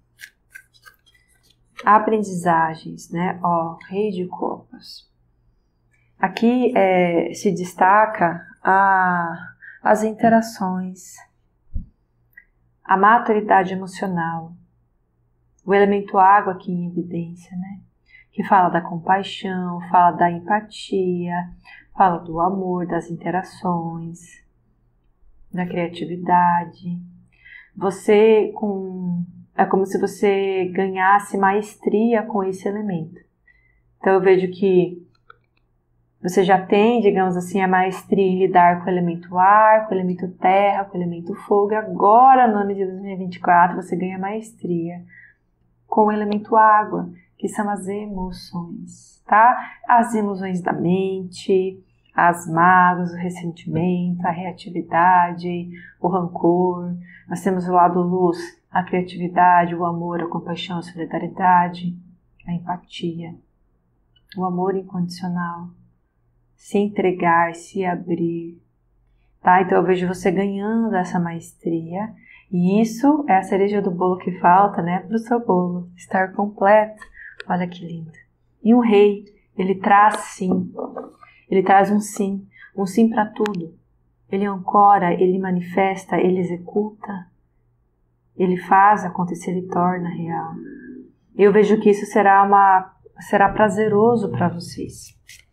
Aprendizagens, né? Ó, Rei de Copas. Aqui é, se destaca a, as interações, a maturidade emocional, o elemento água aqui em evidência, né? Que fala da compaixão, fala da empatia, fala do amor, das interações, da criatividade. Você com, é como se você ganhasse maestria com esse elemento. Então eu vejo que você já tem, digamos assim, a maestria em lidar com o elemento ar, com o elemento terra, com o elemento fogo. Agora, no ano de dois mil e vinte e quatro, você ganha maestria com o elemento água, que são as emoções, tá? As ilusões da mente, as mágoas, o ressentimento, a reatividade, o rancor. Nós temos o lado luz, a criatividade, o amor, a compaixão, a solidariedade, a empatia, o amor incondicional. Se entregar, se abrir, tá? Então eu vejo você ganhando essa maestria e isso é a cereja do bolo que falta, né? Para o seu bolo estar completo. Olha que lindo. E o rei, ele traz sim, ele traz um sim, um sim para tudo. Ele ancora, ele manifesta, ele executa, ele faz acontecer, ele torna real. Eu vejo que isso será, uma, será prazeroso para vocês.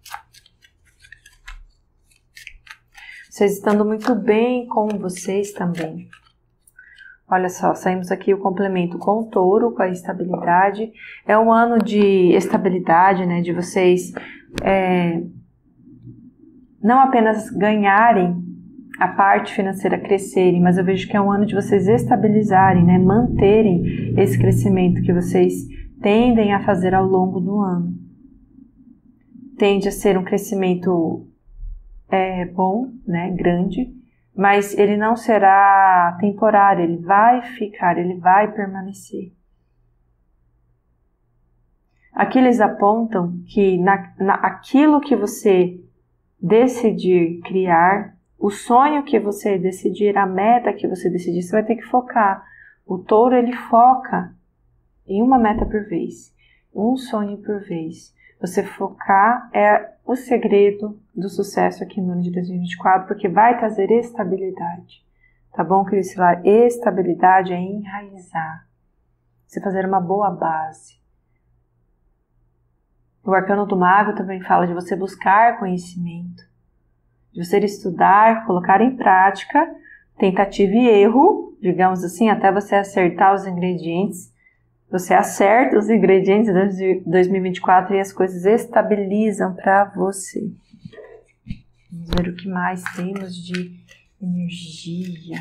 Vocês estando muito bem com vocês também. Olha só, saímos aqui o complemento com o touro, com a estabilidade. É um ano de estabilidade, né? De vocês é, não apenas ganharem a parte financeira, crescerem, mas eu vejo que é um ano de vocês estabilizarem, né? Manterem esse crescimento que vocês tendem a fazer ao longo do ano. Tende a ser um crescimento é bom, né, grande, mas ele não será temporário, ele vai ficar, ele vai permanecer. Aqui eles apontam que na, na, aquilo que você decidir criar, o sonho que você decidir, a meta que você decidir, você vai ter que focar. O touro, ele foca em uma meta por vez, um sonho por vez. Você focar é o segredo do sucesso aqui no ano de dois mil e vinte e quatro, porque vai trazer estabilidade. Tá bom, querido Estelar? Estabilidade é enraizar. Você fazer uma boa base. O Arcano do Mago também fala de você buscar conhecimento, de você estudar, colocar em prática, tentativa e erro, digamos assim, até você acertar os ingredientes. Você acerta os ingredientes de dois mil e vinte e quatro e as coisas estabilizam para você. Vamos ver o que mais temos de energia.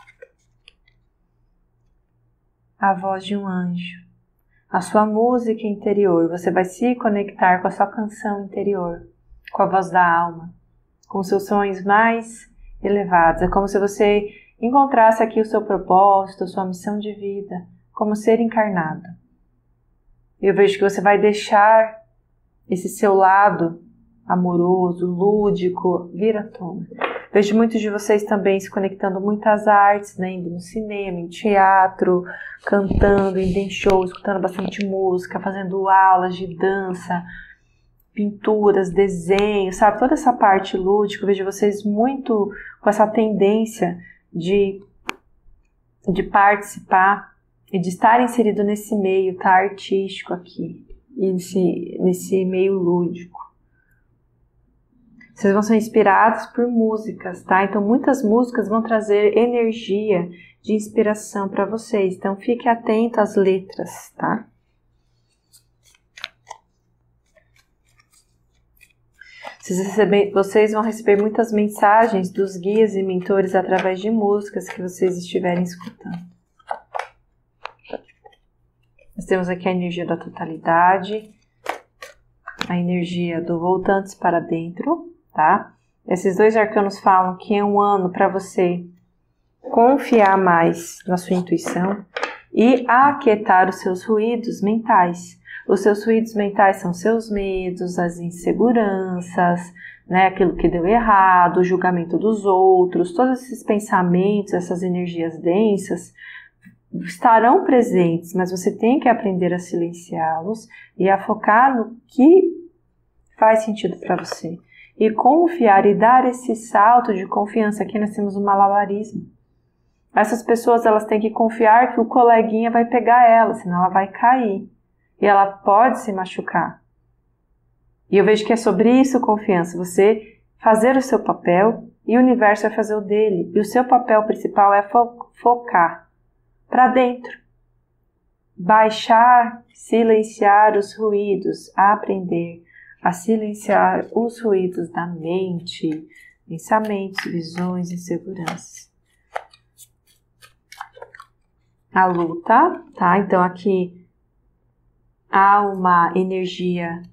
A voz de um anjo. A sua música interior. Você vai se conectar com a sua canção interior, com a voz da alma, com os seus sonhos mais elevados. É como se você encontrasse aqui o seu propósito, a sua missão de vida, como ser encarnado. Eu vejo que você vai deixar esse seu lado amoroso, lúdico, vir à tona. Vejo muitos de vocês também se conectando muito às artes, né? Indo no cinema, em teatro, cantando, indo em shows, escutando bastante música, fazendo aulas de dança, pinturas, desenhos, sabe? Toda essa parte lúdica, eu vejo vocês muito com essa tendência de, de participar e de estar inserido nesse meio, tá? Artístico aqui, e nesse, nesse meio lúdico. Vocês vão ser inspirados por músicas, tá? Então, muitas músicas vão trazer energia de inspiração para vocês. Então, fique atento às letras, tá? Vocês, recebem, vocês vão receber muitas mensagens dos guias e mentores através de músicas que vocês estiverem escutando. Nós temos aqui a energia da totalidade, a energia do voltantes para dentro, tá? Esses dois arcanos falam que é um ano para você confiar mais na sua intuição e aquietar os seus ruídos mentais. Os seus ruídos mentais são seus medos, as inseguranças, né, aquilo que deu errado, o julgamento dos outros, todos esses pensamentos, essas energias densas estarão presentes, mas você tem que aprender a silenciá-los e a focar no que faz sentido para você. E confiar e dar esse salto de confiança. Aqui nós temos um malabarismo. Essas pessoas, elas têm que confiar que o coleguinha vai pegar ela, senão ela vai cair. E ela pode se machucar. E eu vejo que é sobre isso confiança. Você fazer o seu papel e o universo vai fazer o dele. E o seu papel principal é fo- focar para dentro. Baixar, silenciar os ruídos, aprender a silenciar os ruídos da mente, pensamentos, visões, inseguranças. A luta, tá? Então aqui há uma energia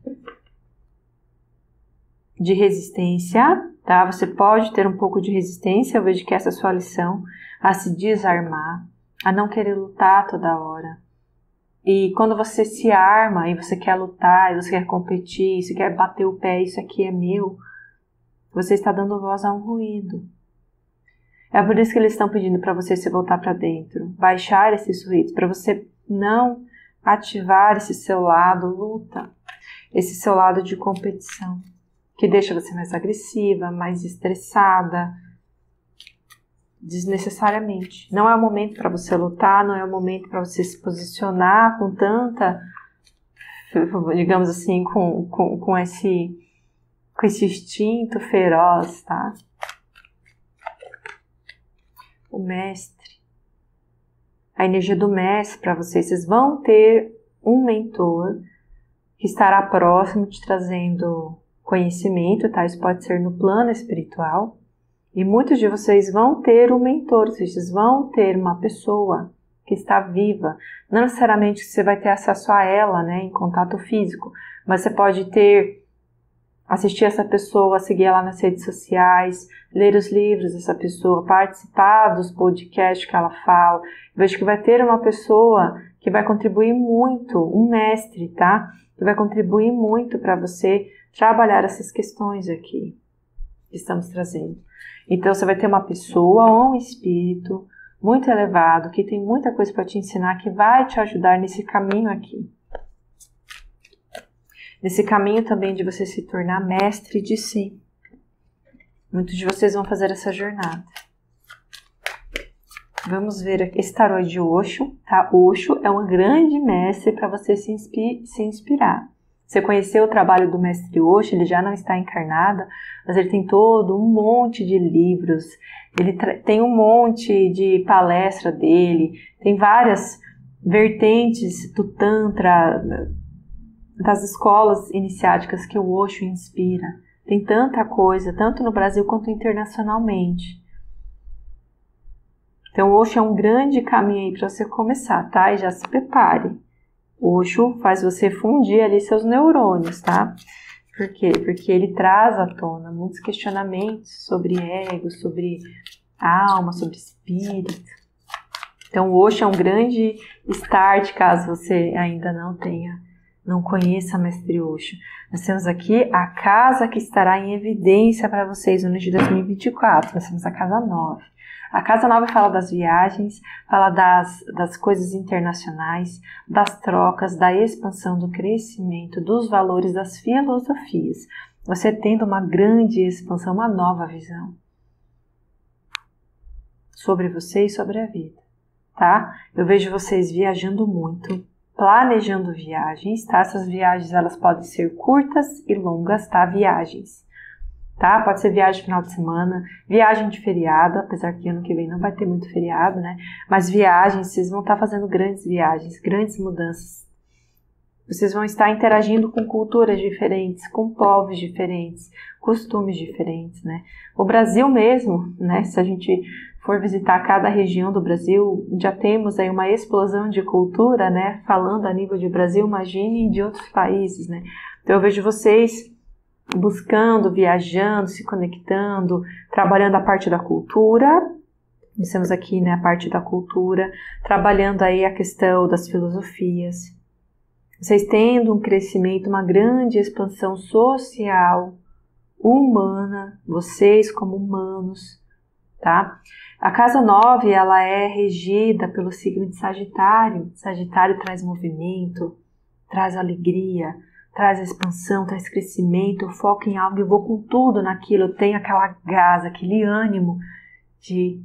de resistência, tá? Você pode ter um pouco de resistência, eu vejo que essa é a sua lição, a se desarmar, a não querer lutar toda hora. E quando você se arma e você quer lutar, e você quer competir, você quer bater o pé, isso aqui é meu, você está dando voz a um ruído. É por isso que eles estão pedindo para você se voltar para dentro, baixar esses ruídos, para você não ativar esse seu lado luta, esse seu lado de competição, que deixa você mais agressiva, mais estressada, desnecessariamente. Não é o momento para você lutar, não é o momento para você se posicionar com tanta, digamos assim, com, com, com, esse, com esse instinto feroz, tá? O mestre, a energia do mestre para vocês, vocês vão ter um mentor que estará próximo te trazendo conhecimento, tá? Isso pode ser no plano espiritual. E muitos de vocês vão ter um mentor, vocês vão ter uma pessoa que está viva. Não necessariamente você vai ter acesso a ela, né, em contato físico, mas você pode ter, assistir essa pessoa, seguir ela nas redes sociais, ler os livros dessa pessoa, participar dos podcasts que ela fala. Eu vejo que vai ter uma pessoa que vai contribuir muito, um mestre, tá? Que vai contribuir muito para você trabalhar essas questões aqui que estamos trazendo. Então, você vai ter uma pessoa ou um espírito muito elevado, que tem muita coisa para te ensinar, que vai te ajudar nesse caminho aqui. Nesse caminho também de você se tornar mestre de si. Muitos de vocês vão fazer essa jornada. Vamos ver aqui, esse tarô de Osho, tá? Osho é um grande mestre para você se, inspi- se inspirar. Você conheceu o trabalho do mestre Osho, ele já não está encarnado, mas ele tem todo um monte de livros, ele tra- tem um monte de palestra dele, tem várias vertentes do Tantra, das escolas iniciáticas que o Osho inspira. Tem tanta coisa, tanto no Brasil quanto internacionalmente. Então, o Osho é um grande caminho aí para você começar, tá? E já se prepare. O Osho faz você fundir ali seus neurônios, tá? Por quê? Porque ele traz à tona muitos questionamentos sobre ego, sobre alma, sobre espírito. Então, o Osho é um grande start, caso você ainda não tenha, não conheça Mestre Osho. Nós temos aqui a casa que estará em evidência para vocês no ano de dois mil e vinte e quatro. Nós temos a casa nove. A casa nove fala das viagens, fala das, das coisas internacionais, das trocas, da expansão, do crescimento, dos valores, das filosofias. Você tendo uma grande expansão, uma nova visão sobre você e sobre a vida, tá? Eu vejo vocês viajando muito, planejando viagens, tá? Essas viagens, elas podem ser curtas e longas, tá? Viagens. Tá? Pode ser viagem final de semana, viagem de feriado, apesar que ano que vem não vai ter muito feriado, né? Mas viagens, vocês vão estar fazendo grandes viagens, grandes mudanças. Vocês vão estar interagindo com culturas diferentes, com povos diferentes, costumes diferentes, né? O Brasil mesmo, né? Se a gente for visitar cada região do Brasil, já temos aí uma explosão de cultura, né? Falando a nível de Brasil, imagine de outros países, né? Então eu vejo vocês buscando, viajando, se conectando, trabalhando a parte da cultura. Nós temos aqui, né, a parte da cultura, trabalhando aí a questão das filosofias. Vocês tendo um crescimento, uma grande expansão social, humana, vocês como humanos, tá? A casa nove, ela é regida pelo signo de Sagitário. Sagitário traz movimento, traz alegria, traz expansão, traz crescimento, eu foco em algo e vou com tudo naquilo, eu tenho aquela gás, aquele ânimo de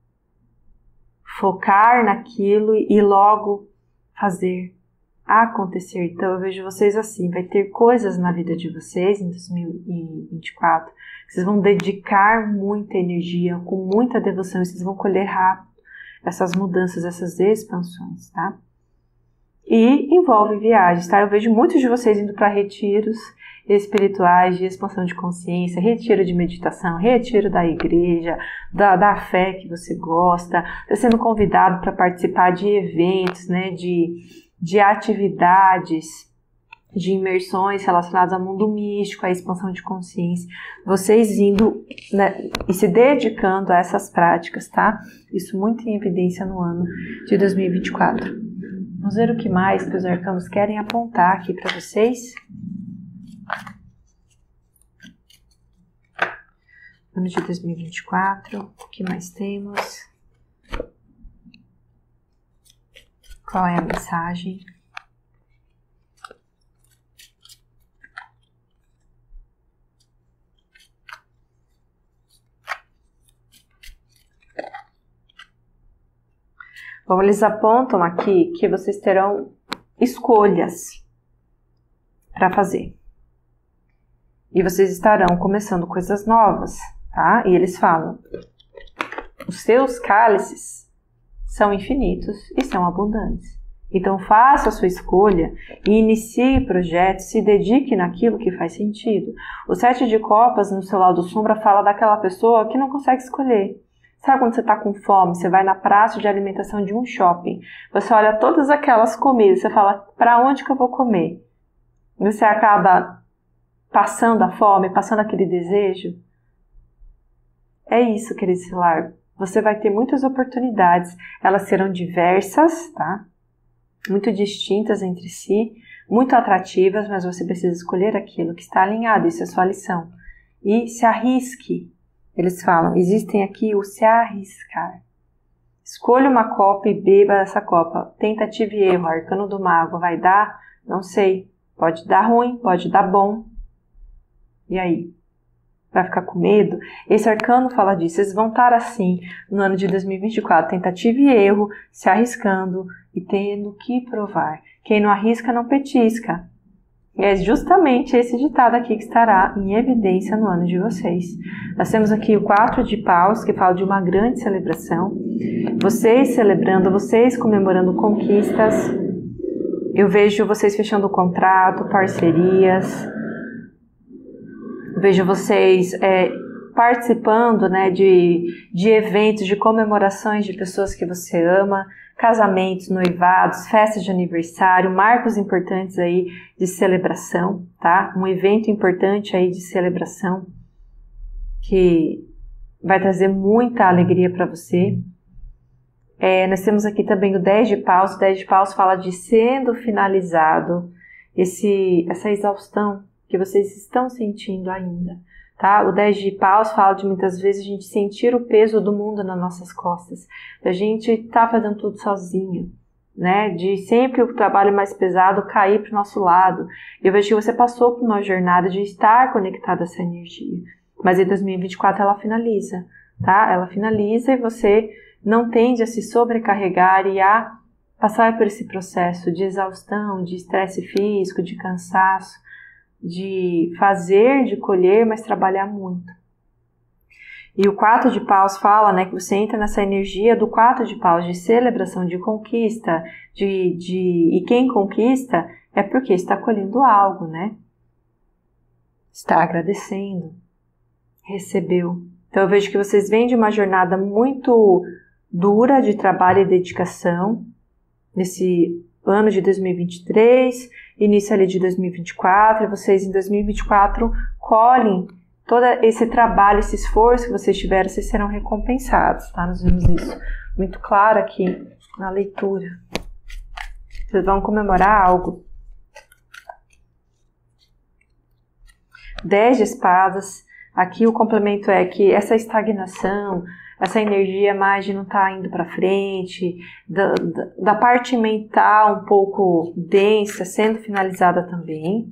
focar naquilo e logo fazer acontecer. Então eu vejo vocês assim, vai ter coisas na vida de vocês em dois mil e vinte e quatro, que vocês vão dedicar muita energia, com muita devoção, e vocês vão colher rápido essas mudanças, essas expansões, tá? E envolve viagens, tá? Eu vejo muitos de vocês indo para retiros espirituais de expansão de consciência, retiro de meditação, retiro da igreja, da, da fé que você gosta, tá sendo convidado para participar de eventos, né, de, de atividades, de imersões relacionadas ao mundo místico, à expansão de consciência. Vocês indo, né, e se dedicando a essas práticas, tá? Isso muito em evidência no ano de dois mil e vinte e quatro. Vamos ver o que mais que os arcanos querem apontar aqui para vocês. Ano de dois mil e vinte e quatro, o que mais temos? Qual é a mensagem? Bom, eles apontam aqui que vocês terão escolhas para fazer. E vocês estarão começando coisas novas, tá? E eles falam, os seus cálices são infinitos e são abundantes. Então faça a sua escolha e inicie projetos, se dedique naquilo que faz sentido. O sete de copas no seu lado sombra fala daquela pessoa que não consegue escolher. Sabe quando você está com fome, você vai na praça de alimentação de um shopping, você olha todas aquelas comidas, você fala, para onde que eu vou comer? E você acaba passando a fome, passando aquele desejo. É isso, querido estelar. Você vai ter muitas oportunidades, elas serão diversas, tá? Muito distintas entre si, muito atrativas, mas você precisa escolher aquilo que está alinhado, isso é sua lição. E se arrisque. Eles falam, existem aqui o se arriscar. Escolha uma copa e beba essa copa. Tentativa e erro, arcano do mago, vai dar? Não sei. Pode dar ruim, pode dar bom. E aí? Vai ficar com medo? Esse arcano fala disso. Vocês vão estar assim no ano de dois mil e vinte e quatro. Tentativa e erro, se arriscando e tendo que provar. Quem não arrisca não petisca. E é justamente esse ditado aqui que estará em evidência no ano de vocês. Nós temos aqui o quatro de paus, que fala de uma grande celebração. Vocês celebrando, vocês comemorando conquistas. Eu vejo vocês fechando contrato, parcerias. Vejo vocês é, participando, né, de, de eventos, de comemorações de pessoas que você ama. Casamentos, noivados, festas de aniversário, marcos importantes aí de celebração, tá? Um evento importante aí de celebração que vai trazer muita alegria para você. É, nós temos aqui também o dez de paus. O dez de paus fala de sendo finalizado esse, essa exaustão que vocês estão sentindo ainda. tá? O dez de paus fala de muitas vezes a gente sentir o peso do mundo nas nossas costas, a gente tá fazendo tudo sozinho, né? De sempre o trabalho mais pesado cair para o nosso lado. Eu vejo que você passou por uma jornada de estar conectado a essa energia, mas em dois mil e vinte e quatro ela finaliza, tá? Ela finaliza e você não tende a se sobrecarregar e a passar por esse processo de exaustão, de estresse físico, de cansaço, de fazer, de colher, mas trabalhar muito. E o quatro de paus fala, né, que você entra nessa energia do quatro de paus, de celebração, de conquista, de, de, e quem conquista é porque está colhendo algo, né? Está agradecendo, recebeu. Então eu vejo que vocês vêm de uma jornada muito dura de trabalho e dedicação, nesse ano de dois mil e vinte e três, início ali de dois mil e vinte e quatro, e vocês em dois mil e vinte e quatro colhem todo esse trabalho, esse esforço que vocês tiveram, vocês serão recompensados, tá? Nós vemos isso muito claro aqui na leitura. Vocês vão comemorar algo. dez de espadas, aqui o complemento é que essa estagnação, essa energia mais de não estar indo para frente, da, da, da parte mental um pouco densa, sendo finalizada também.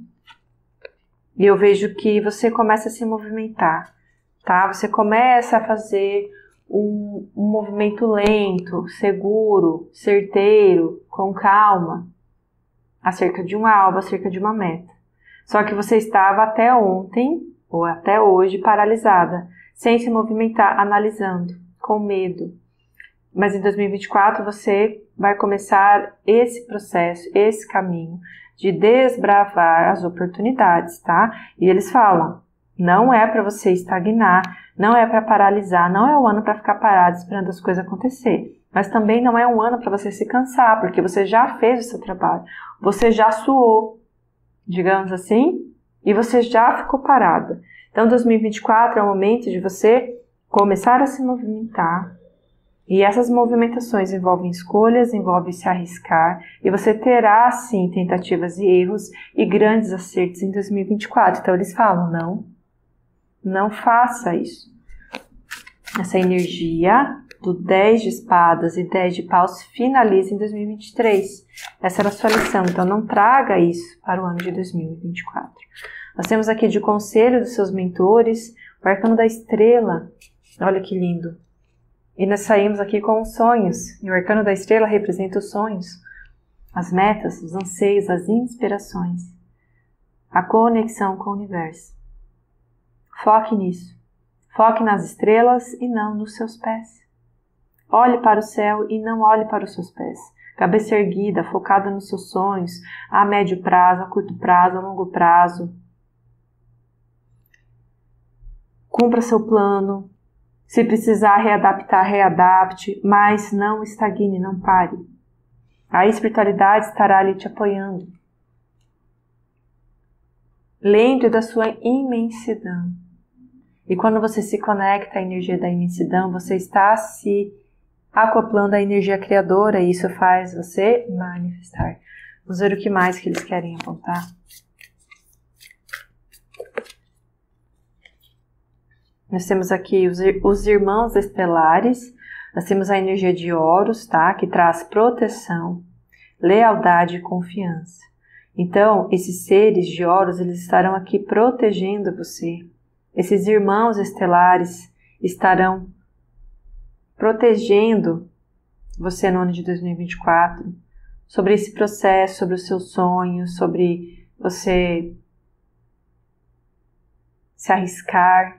E eu vejo que você começa a se movimentar, tá? Você começa a fazer um, um movimento lento, seguro, certeiro, com calma, acerca de um alvo, acerca de uma meta. Só que você estava até ontem, ou até hoje, paralisada, sem se movimentar, analisando, com medo. Mas em dois mil e vinte e quatro você vai começar esse processo, esse caminho de desbravar as oportunidades, tá? E eles falam, não é para você estagnar, não é para paralisar, não é um ano para ficar parado esperando as coisas acontecer. Mas também não é um ano para você se cansar, porque você já fez o seu trabalho, você já suou, digamos assim, e você já ficou parada. Então, dois mil e vinte e quatro é o momento de você começar a se movimentar. E essas movimentações envolvem escolhas, envolvem se arriscar. E você terá, sim, tentativas e erros e grandes acertos em dois mil e vinte e quatro. Então, eles falam, não, não faça isso. Essa energia do dez de espadas e dez de paus finaliza em dois mil e vinte e três. Essa era a sua lição. Então, não traga isso para o ano de dois mil e vinte e quatro. Nós temos aqui de conselho dos seus mentores, o arcano da estrela. Olha que lindo. E nós saímos aqui com os sonhos. E o arcano da estrela representa os sonhos, as metas, os anseios, as inspirações, a conexão com o universo. Foque nisso. Foque nas estrelas e não nos seus pés. Olhe para o céu e não olhe para os seus pés. Cabeça erguida, focada nos seus sonhos, a médio prazo, a curto prazo, a longo prazo. Cumpra seu plano. Se precisar readaptar, readapte, mas não estagne, não pare. A espiritualidade estará ali te apoiando. Lembre da sua imensidão. E quando você se conecta à energia da imensidão, você está se acoplando à energia criadora e isso faz você manifestar. Vamos ver o que mais que eles querem apontar. Nós temos aqui os, os irmãos estelares, nós temos a energia de Horus, tá? Que traz proteção, lealdade e confiança. Então, esses seres de Horus, eles estarão aqui protegendo você. Esses irmãos estelares estarão protegendo você no ano de dois mil e vinte e quatro, sobre esse processo, sobre os seus sonhos, sobre você se arriscar.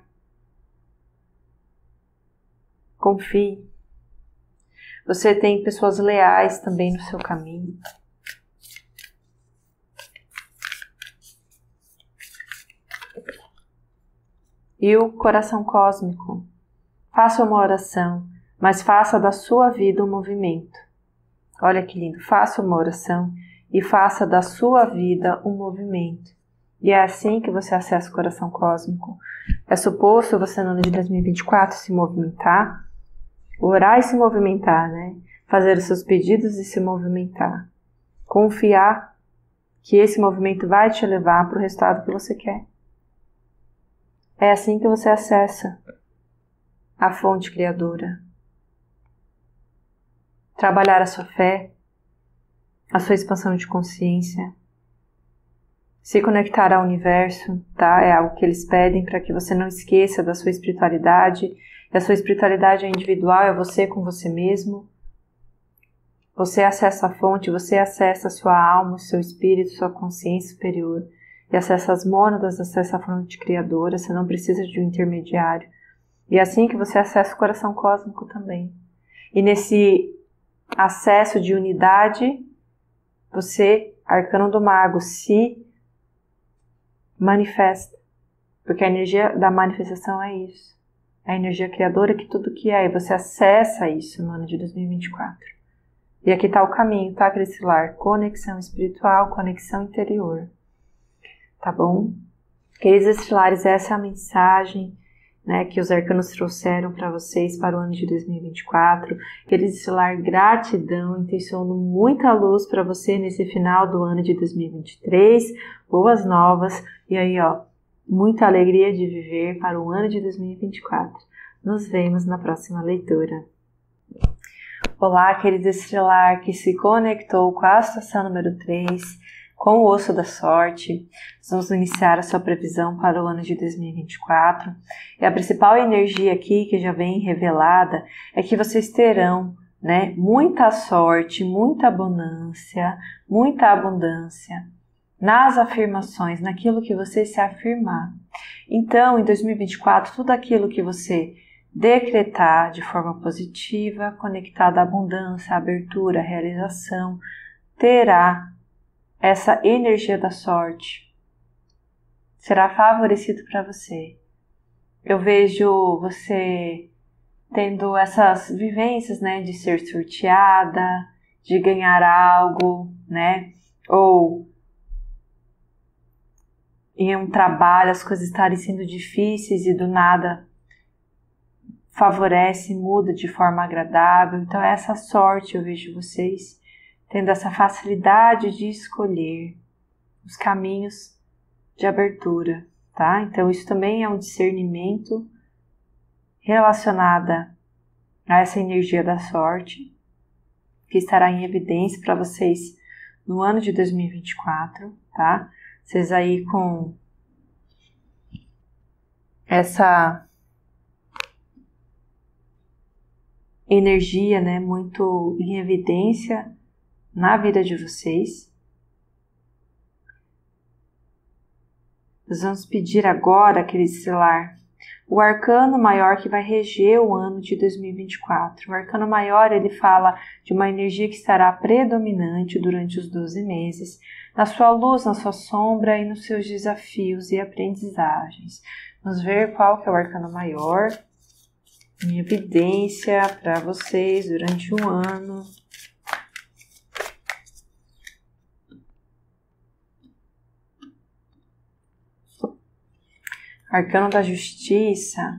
Confie. Você tem pessoas leais também no seu caminho. E o coração cósmico. Faça uma oração, mas faça da sua vida um movimento. Olha que lindo. Faça uma oração e faça da sua vida um movimento. E é assim que você acessa o coração cósmico. É suposto você no ano de dois mil e vinte e quatro se movimentar, orar e se movimentar, né? Fazer os seus pedidos e se movimentar. Confiar que esse movimento vai te levar para o resultado que você quer. É assim que você acessa a fonte criadora. Trabalhar a sua fé, a sua expansão de consciência, se conectar ao universo, tá? É algo que eles pedem para que você não esqueça da sua espiritualidade. E a sua espiritualidade é individual, é você com você mesmo. Você acessa a fonte, você acessa a sua alma, o seu espírito, sua consciência superior. E acessa as mônadas, acessa a fonte criadora, você não precisa de um intermediário. E é assim que você acessa o coração cósmico também. E nesse acesso de unidade, você, arcano do mago, se manifesta. Porque a energia da manifestação é isso. É a energia criadora que tudo que é. E você acessa isso no ano de dois mil e vinte e quatro. E aqui está o caminho, tá, Crisilar? Conexão espiritual, conexão interior. Tá bom? Queridos estelares, essa é a mensagem, né, que os arcanos trouxeram para vocês para o ano de dois mil e vinte e quatro. Queridos estelar, gratidão, intenciono muita luz para você nesse final do ano de dois mil e vinte e três. Boas novas. E aí, ó, muita alegria de viver para o ano de dois mil e vinte e quatro. Nos vemos na próxima leitura. Olá, querido estelar que se conectou com a estação número três, com o osso da sorte. Vamos iniciar a sua previsão para o ano de dois mil e vinte e quatro. E a principal energia aqui que já vem revelada é que vocês terão, né, muita sorte, muita abundância, muita abundância nas afirmações, naquilo que você se afirmar. Então, em dois mil e vinte e quatro, tudo aquilo que você decretar de forma positiva, conectada à abundância, à abertura, à realização, terá essa energia da sorte. Será favorecido para você. Eu vejo você tendo essas vivências, né, de ser sorteada, de ganhar algo, né, ou em um trabalho as coisas estarem sendo difíceis e do nada favorece, muda de forma agradável. Então essa sorte eu vejo vocês tendo essa facilidade de escolher os caminhos de abertura, tá? Então isso também é um discernimento relacionado a essa energia da sorte que estará em evidência para vocês no ano de dois mil e vinte e quatro, tá? Vocês aí com essa energia, né, muito em evidência na vida de vocês. Nós vamos pedir agora, querido estelar, o arcano maior que vai reger o ano de dois mil e vinte e quatro. O arcano maior, ele fala de uma energia que estará predominante durante os doze meses, na sua luz, na sua sombra e nos seus desafios e aprendizagens. Vamos ver qual que é o arcano maior em evidência para vocês durante um ano. Arcano da Justiça.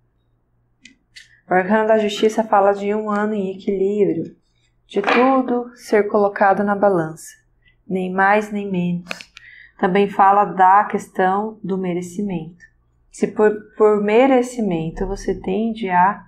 O Arcano da Justiça fala de um ano em equilíbrio, de tudo ser colocado na balança, nem mais nem menos. Também fala da questão do merecimento. Se por, por merecimento você tende a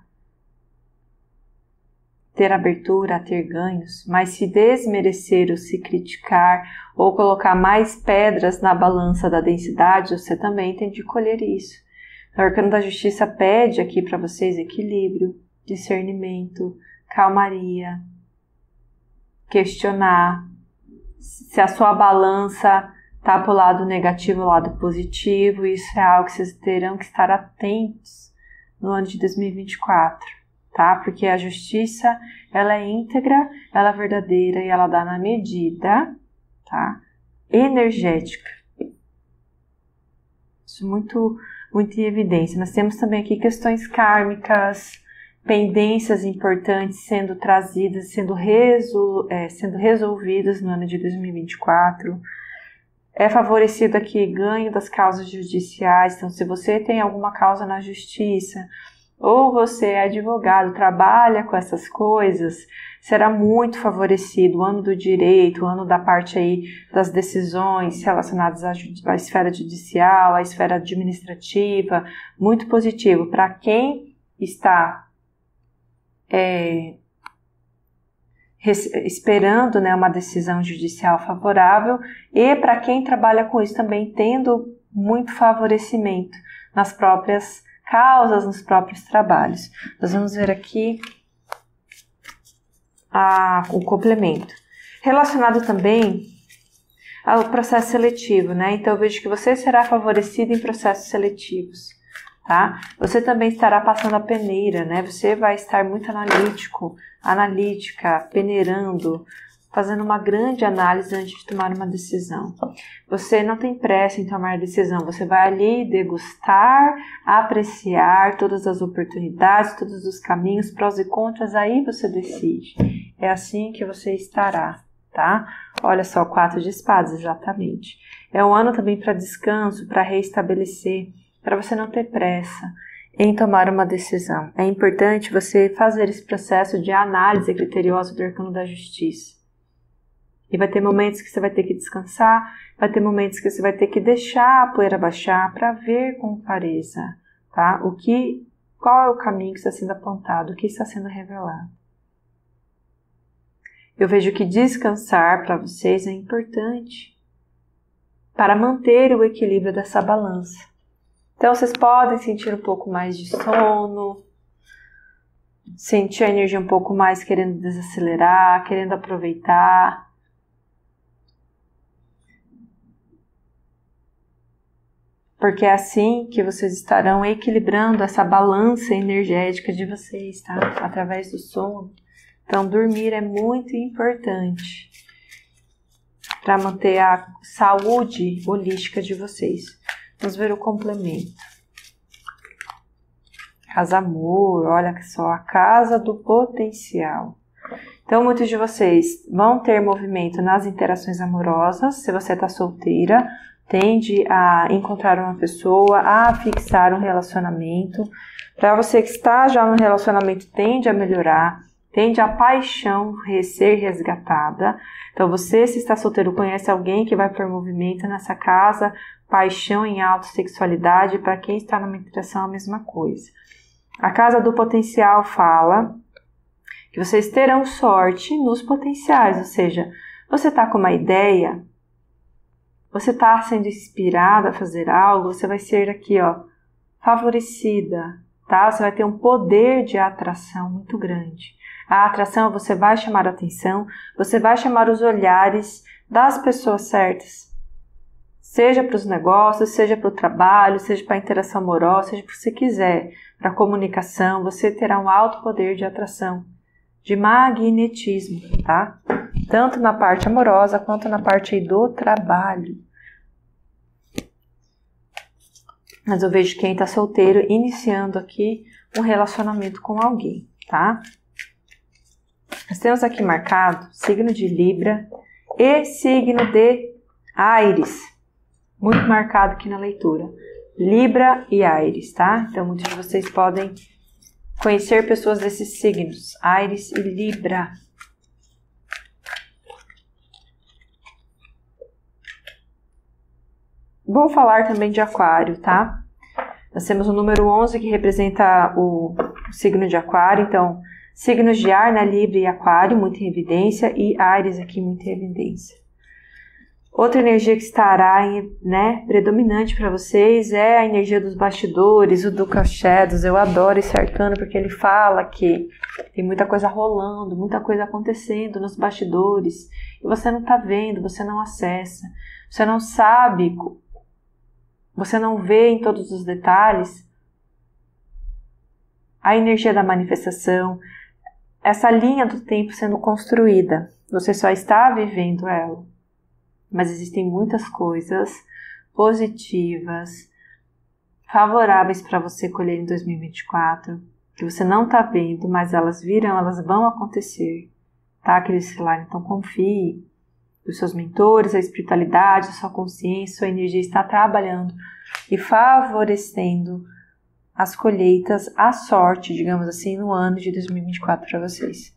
ter abertura, a ter ganhos, mas se desmerecer ou se criticar ou colocar mais pedras na balança da densidade, você também tem de colher isso. O Arcano da Justiça pede aqui para vocês equilíbrio, discernimento, calmaria, questionar se a sua balança está para o lado negativo ou lado positivo. Isso é algo que vocês terão que estar atentos no ano de dois mil e vinte e quatro. Tá? Porque a justiça, ela é íntegra, ela é verdadeira e ela dá na medida, tá? Energética. Isso muito, muito em evidência. Nós temos também aqui questões kármicas, pendências importantes sendo trazidas, sendo, resol, é, sendo resolvidas no ano de dois mil e vinte e quatro. É favorecido aqui ganho das causas judiciais. Então, se você tem alguma causa na justiça, ou você é advogado, trabalha com essas coisas, será muito favorecido. O ano do direito, o ano da parte aí das decisões relacionadas à, à esfera judicial, à esfera administrativa, muito positivo. Para quem está é, esperando, né, uma decisão judicial favorável, e para quem trabalha com isso também tendo muito favorecimento nas próprias causas, nos próprios trabalhos. Nós vamos ver aqui a, o complemento. Relacionado também ao processo seletivo, né? Então eu vejo que você será favorecido em processos seletivos, tá? Você também estará passando a peneira, né? Você vai estar muito analítico, analítica, peneirando, fazendo uma grande análise antes de tomar uma decisão. Você não tem pressa em tomar decisão, você vai ali degustar, apreciar todas as oportunidades, todos os caminhos, prós e contras, aí você decide. É assim que você estará, tá? Olha só, quatro de espadas, exatamente. É um ano também para descanso, para reestabelecer, para você não ter pressa em tomar uma decisão. É importante você fazer esse processo de análise criteriosa do arcano da justiça. E vai ter momentos que você vai ter que descansar, vai ter momentos que você vai ter que deixar a poeira baixar para ver com clareza, tá? O que, qual é o caminho que está sendo apontado, o que está sendo revelado. Eu vejo que descansar para vocês é importante para manter o equilíbrio dessa balança. Então vocês podem sentir um pouco mais de sono, sentir a energia um pouco mais querendo desacelerar, querendo aproveitar. Porque é assim que vocês estarão equilibrando essa balança energética de vocês, tá? Através do sono. Então, dormir é muito importante para manter a saúde holística de vocês. Vamos ver o complemento. Casa Amor, olha só, a casa do potencial. Então, muitos de vocês vão ter movimento nas interações amorosas. Se você está solteira, tende a encontrar uma pessoa, a fixar um relacionamento. Para você que está já no relacionamento, tende a melhorar, tende a paixão ser resgatada. Então você, se está solteiro, conhece alguém que vai por movimento nessa casa, paixão em autossexualidade. Para quem está numa interação, a mesma coisa. A casa do potencial fala que vocês terão sorte nos potenciais, ou seja, você está com uma ideia, você está sendo inspirada a fazer algo, você vai ser aqui, ó, favorecida, tá? Você vai ter um poder de atração muito grande. A atração, você vai chamar a atenção, você vai chamar os olhares das pessoas certas. Seja para os negócios, seja para o trabalho, seja para a interação amorosa, seja para o que você quiser. Para a comunicação, você terá um alto poder de atração, de magnetismo, tá? Tanto na parte amorosa quanto na parte aí do trabalho. Mas eu vejo quem está solteiro iniciando aqui um relacionamento com alguém, tá? Nós temos aqui marcado signo de Libra e signo de Áries. Muito marcado aqui na leitura. Libra e Áries, tá? Então muitos de vocês podem conhecer pessoas desses signos, Áries e Libra. Vou falar também de Aquário, tá? Nós temos o número onze que representa o signo de Aquário, então signos de ar, né? Libra e Aquário, muito em evidência, e Áries aqui muito em evidência. Outra energia que estará, né, predominante para vocês é a energia dos bastidores, o Duca Shadows. Eu adoro esse arcano porque ele fala que tem muita coisa rolando, muita coisa acontecendo nos bastidores. E você não está vendo, você não acessa, você não sabe, você não vê em todos os detalhes a energia da manifestação, essa linha do tempo sendo construída. Você só está vivendo ela. Mas existem muitas coisas positivas, favoráveis para você colher em dois mil e vinte e quatro, que você não está vendo, mas elas virão, elas vão acontecer, tá? Aquele celular, então confie. Os seus mentores, a espiritualidade, a sua consciência, a sua energia está trabalhando e favorecendo as colheitas, a sorte, digamos assim, no ano de dois mil e vinte e quatro para vocês.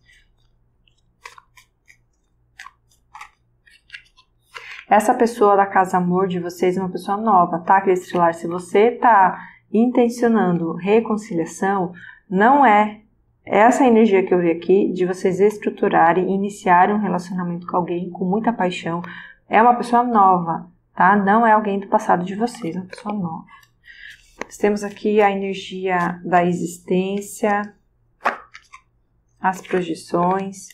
Essa pessoa da casa amor de vocês é uma pessoa nova, tá? Cria estrelar, se você tá intencionando reconciliação, não é essa energia que eu vi aqui de vocês estruturarem, iniciarem um relacionamento com alguém com muita paixão. É uma pessoa nova, tá? Não é alguém do passado de vocês, é uma pessoa nova. Nós temos aqui a energia da existência, as projeções,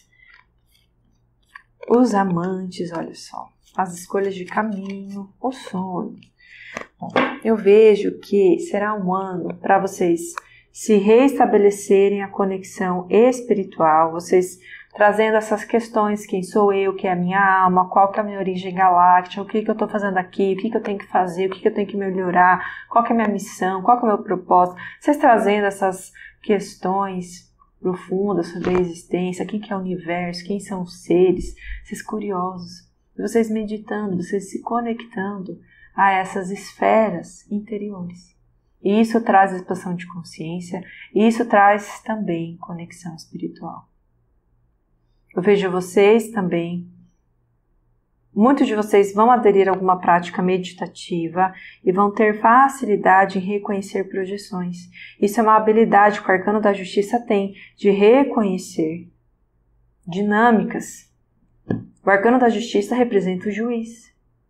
os amantes, olha só, as escolhas de caminho, o sonho. Bom, eu vejo que será um ano para vocês se reestabelecerem a conexão espiritual, vocês trazendo essas questões, quem sou eu, que é a minha alma, qual que é a minha origem galáctica, o que, que eu estou fazendo aqui, o que, que eu tenho que fazer, o que, que eu tenho que melhorar, qual que é a minha missão, qual que é o meu propósito, vocês trazendo essas questões profundas sobre a existência, quem que é o universo, quem são os seres, vocês curiosos, vocês meditando, vocês se conectando a essas esferas interiores. E isso traz expansão de consciência, e isso traz também conexão espiritual. Eu vejo vocês também, muitos de vocês vão aderir a alguma prática meditativa e vão ter facilidade em reconhecer projeções. Isso é uma habilidade que o Arcano da Justiça tem, de reconhecer dinâmicas. O Arcano da Justiça representa o juiz.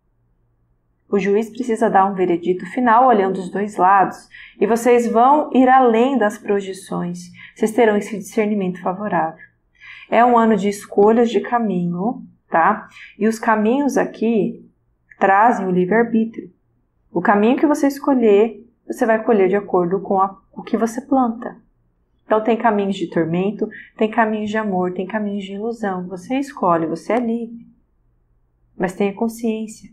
O juiz precisa dar um veredito final olhando os dois lados e vocês vão ir além das projeções. Vocês terão esse discernimento favorável. É um ano de escolhas de caminho, tá? E os caminhos aqui trazem o livre-arbítrio. O caminho que você escolher, você vai colher de acordo com a, o que você planta. Então tem caminhos de tormento, tem caminhos de amor, tem caminhos de ilusão. Você escolhe, você é livre. Mas tenha consciência.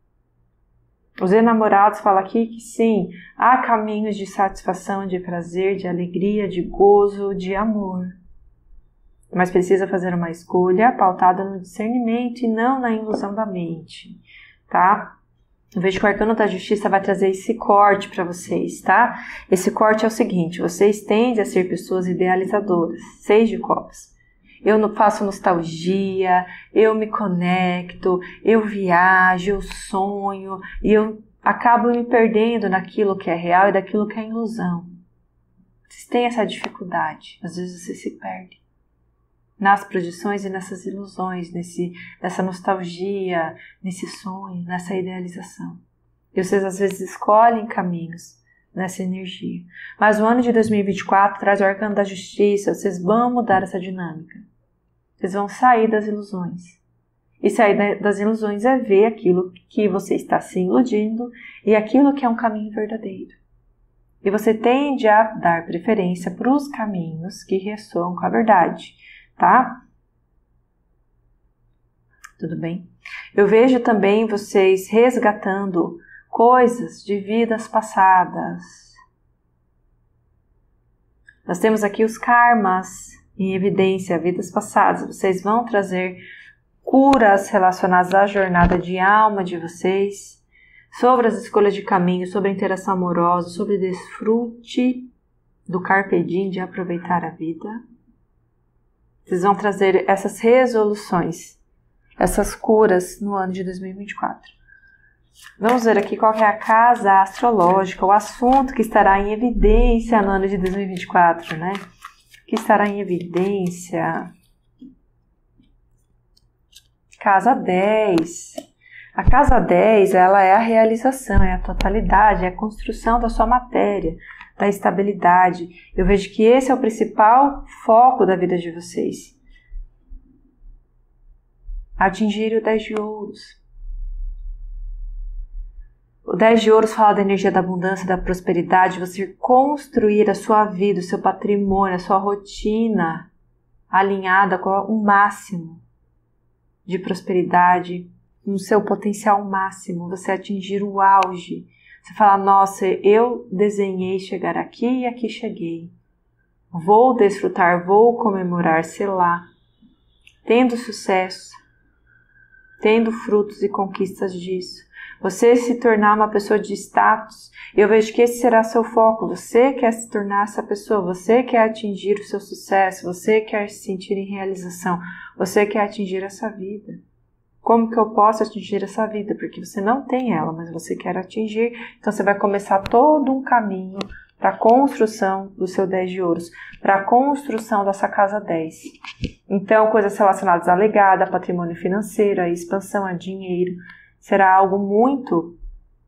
Os enamorados falam aqui que sim, há caminhos de satisfação, de prazer, de alegria, de gozo, de amor. Mas precisa fazer uma escolha pautada no discernimento e não na ilusão da mente, tá? Eu vejo que o Arcano da Justiça vai trazer esse corte para vocês, tá? Esse corte é o seguinte, vocês tendem a ser pessoas idealizadoras, seis de copas. Eu faço nostalgia, eu me conecto, eu viajo, eu sonho e eu acabo me perdendo naquilo que é real e daquilo que é ilusão. Vocês têm essa dificuldade, às vezes você se perde nas projeções e nessas ilusões, nesse, nessa nostalgia, nesse sonho, nessa idealização. E vocês às vezes escolhem caminhos nessa energia. Mas o ano de dois mil e vinte e quatro traz o Arcano da Justiça, vocês vão mudar essa dinâmica. Vocês vão sair das ilusões. E sair das ilusões é ver aquilo que você está se iludindo e aquilo que é um caminho verdadeiro. E você tende a dar preferência para os caminhos que ressoam com a verdade, tá? Tudo bem? Eu vejo também vocês resgatando coisas de vidas passadas. Nós temos aqui os karmas em evidência, vidas passadas. Vocês vão trazer curas relacionadas à jornada de alma de vocês, sobre as escolhas de caminho, sobre a interação amorosa, sobre o desfrute do carpe diem, de aproveitar a vida. Vocês vão trazer essas resoluções, essas curas no ano de dois mil e vinte e quatro. Vamos ver aqui qual é a casa astrológica, o assunto que estará em evidência no ano de dois mil e vinte e quatro, né? Que estará em evidência. Casa dez. A casa dez, ela é a realização, é a totalidade, é a construção da sua matéria, da estabilidade. Eu vejo que esse é o principal foco da vida de vocês. Atingir o dez de ouros. O dez de ouros fala da energia da abundância, da prosperidade, você construir a sua vida, o seu patrimônio, a sua rotina alinhada com o máximo de prosperidade, no seu potencial máximo, você atingir o auge. Você fala, nossa, eu desenhei chegar aqui e aqui cheguei. Vou desfrutar, vou comemorar, sei lá, tendo sucesso, tendo frutos e conquistas disso. você se tornar uma pessoa de status. Eu vejo que esse será seu foco. Você quer se tornar essa pessoa, você quer atingir o seu sucesso, você quer se sentir em realização, você quer atingir essa vida. Como que eu posso atingir essa vida? Porque você não tem ela, mas você quer atingir. Então você vai começar todo um caminho para a construção do seu dez de ouros, para a construção dessa casa dez. Então, coisas relacionadas a legado, a patrimônio financeiro, a expansão, a dinheiro, será algo muito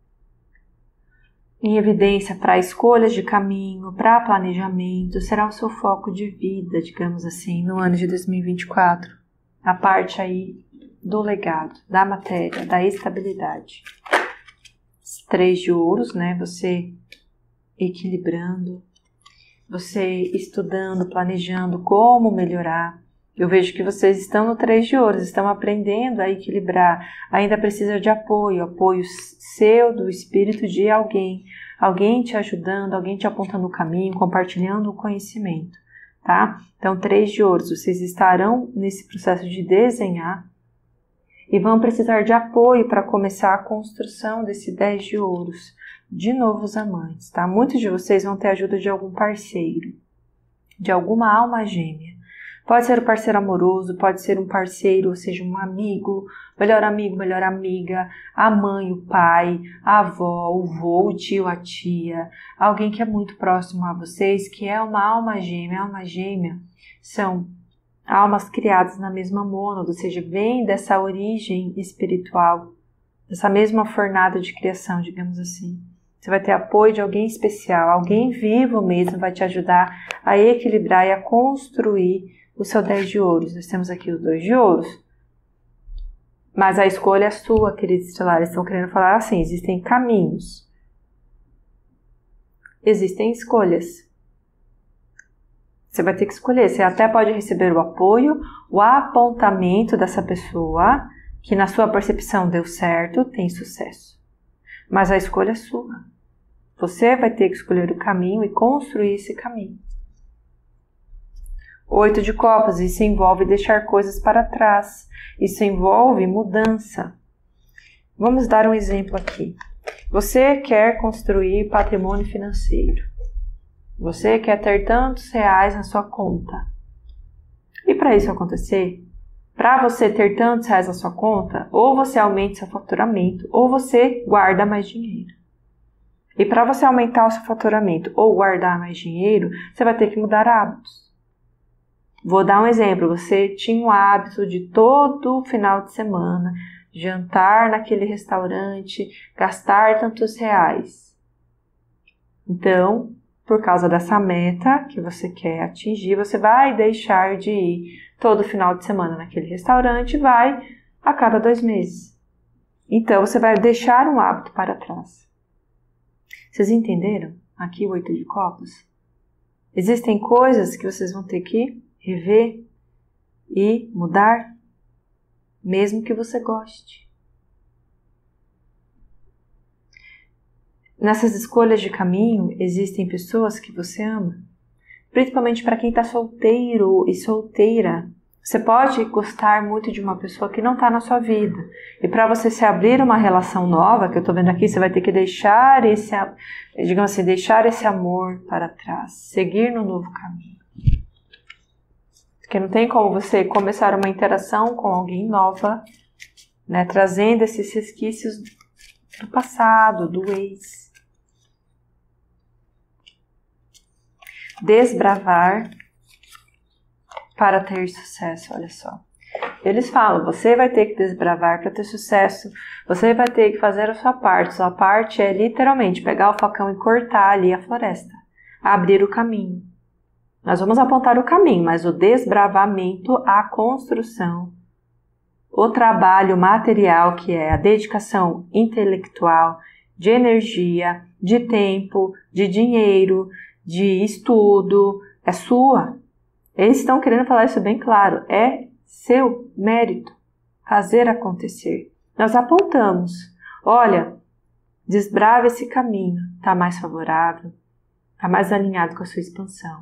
em evidência para escolhas de caminho, para planejamento, será o seu foco de vida, digamos assim, no ano de dois mil e vinte e quatro. A parte aí do legado, da matéria, da estabilidade. Três de ouros, né? Você equilibrando, você estudando, planejando como melhorar. Eu vejo que vocês estão no três de ouros, estão aprendendo a equilibrar. Ainda precisa de apoio, apoio seu, do espírito de alguém. Alguém te ajudando, alguém te apontando o caminho, compartilhando o conhecimento, tá? Então, três de ouros, vocês estarão nesse processo de desenhar e vão precisar de apoio para começar a construção desse dez de ouros, de novos amantes, tá? Muitos de vocês vão ter ajuda de algum parceiro, de alguma alma gêmea. Pode ser um parceiro amoroso, pode ser um parceiro, ou seja, um amigo, melhor amigo, melhor amiga, a mãe, o pai, a avó, o vô, o tio, a tia, alguém que é muito próximo a vocês, que é uma alma gêmea. A alma gêmea são almas criadas na mesma mônada, ou seja, vem dessa origem espiritual, dessa mesma fornada de criação, digamos assim. Você vai ter apoio de alguém especial, alguém vivo mesmo vai te ajudar a equilibrar e a construir o seu dez de ouros. Nós temos aqui os dois de ouros, mas a escolha é sua, queridos estelares. Estão querendo falar assim, existem caminhos, existem escolhas. Você vai ter que escolher. Você até pode receber o apoio, o apontamento dessa pessoa que na sua percepção deu certo, tem sucesso. Mas a escolha é sua. Você vai ter que escolher o caminho e construir esse caminho. Oito de copas, isso envolve deixar coisas para trás. Isso envolve mudança. Vamos dar um exemplo aqui. Você quer construir patrimônio financeiro. Você quer ter tantos reais na sua conta. E para isso acontecer, para você ter tantos reais na sua conta, ou você aumenta seu faturamento, ou você guarda mais dinheiro. E para você aumentar o seu faturamento ou guardar mais dinheiro, você vai ter que mudar hábitos. Vou dar um exemplo. Você tinha o hábito de todo final de semana jantar naquele restaurante, gastar tantos reais. Então, por causa dessa meta que você quer atingir, você vai deixar de ir todo final de semana naquele restaurante e vai a cada dois meses. Então, você vai deixar um hábito para trás. Vocês entenderam? Aqui o oito de copas. Existem coisas que vocês vão ter que rever e mudar, mesmo que você goste. Nessas escolhas de caminho, existem pessoas que você ama, principalmente para quem está solteiro e solteira. Você pode gostar muito de uma pessoa que não está na sua vida. E para você se abrir uma relação nova, que eu estou vendo aqui, você vai ter que deixar esse, digamos assim, deixar esse amor para trás, seguir no novo caminho. Porque não tem como você começar uma interação com alguém nova, né, trazendo esses resquícios do passado, do ex. Desbravar para ter sucesso, olha só. Eles falam, você vai ter que desbravar para ter sucesso, você vai ter que fazer a sua parte. Sua parte é literalmente pegar o facão e cortar ali a floresta, abrir o caminho. Nós vamos apontar o caminho, mas o desbravamento, a construção, o trabalho material, que é a dedicação intelectual, de energia, de tempo, de dinheiro, de estudo, é sua. Eles estão querendo falar isso bem claro. É seu mérito fazer acontecer. Nós apontamos. Olha, desbrava esse caminho. Está mais favorável. Está mais alinhado com a sua expansão.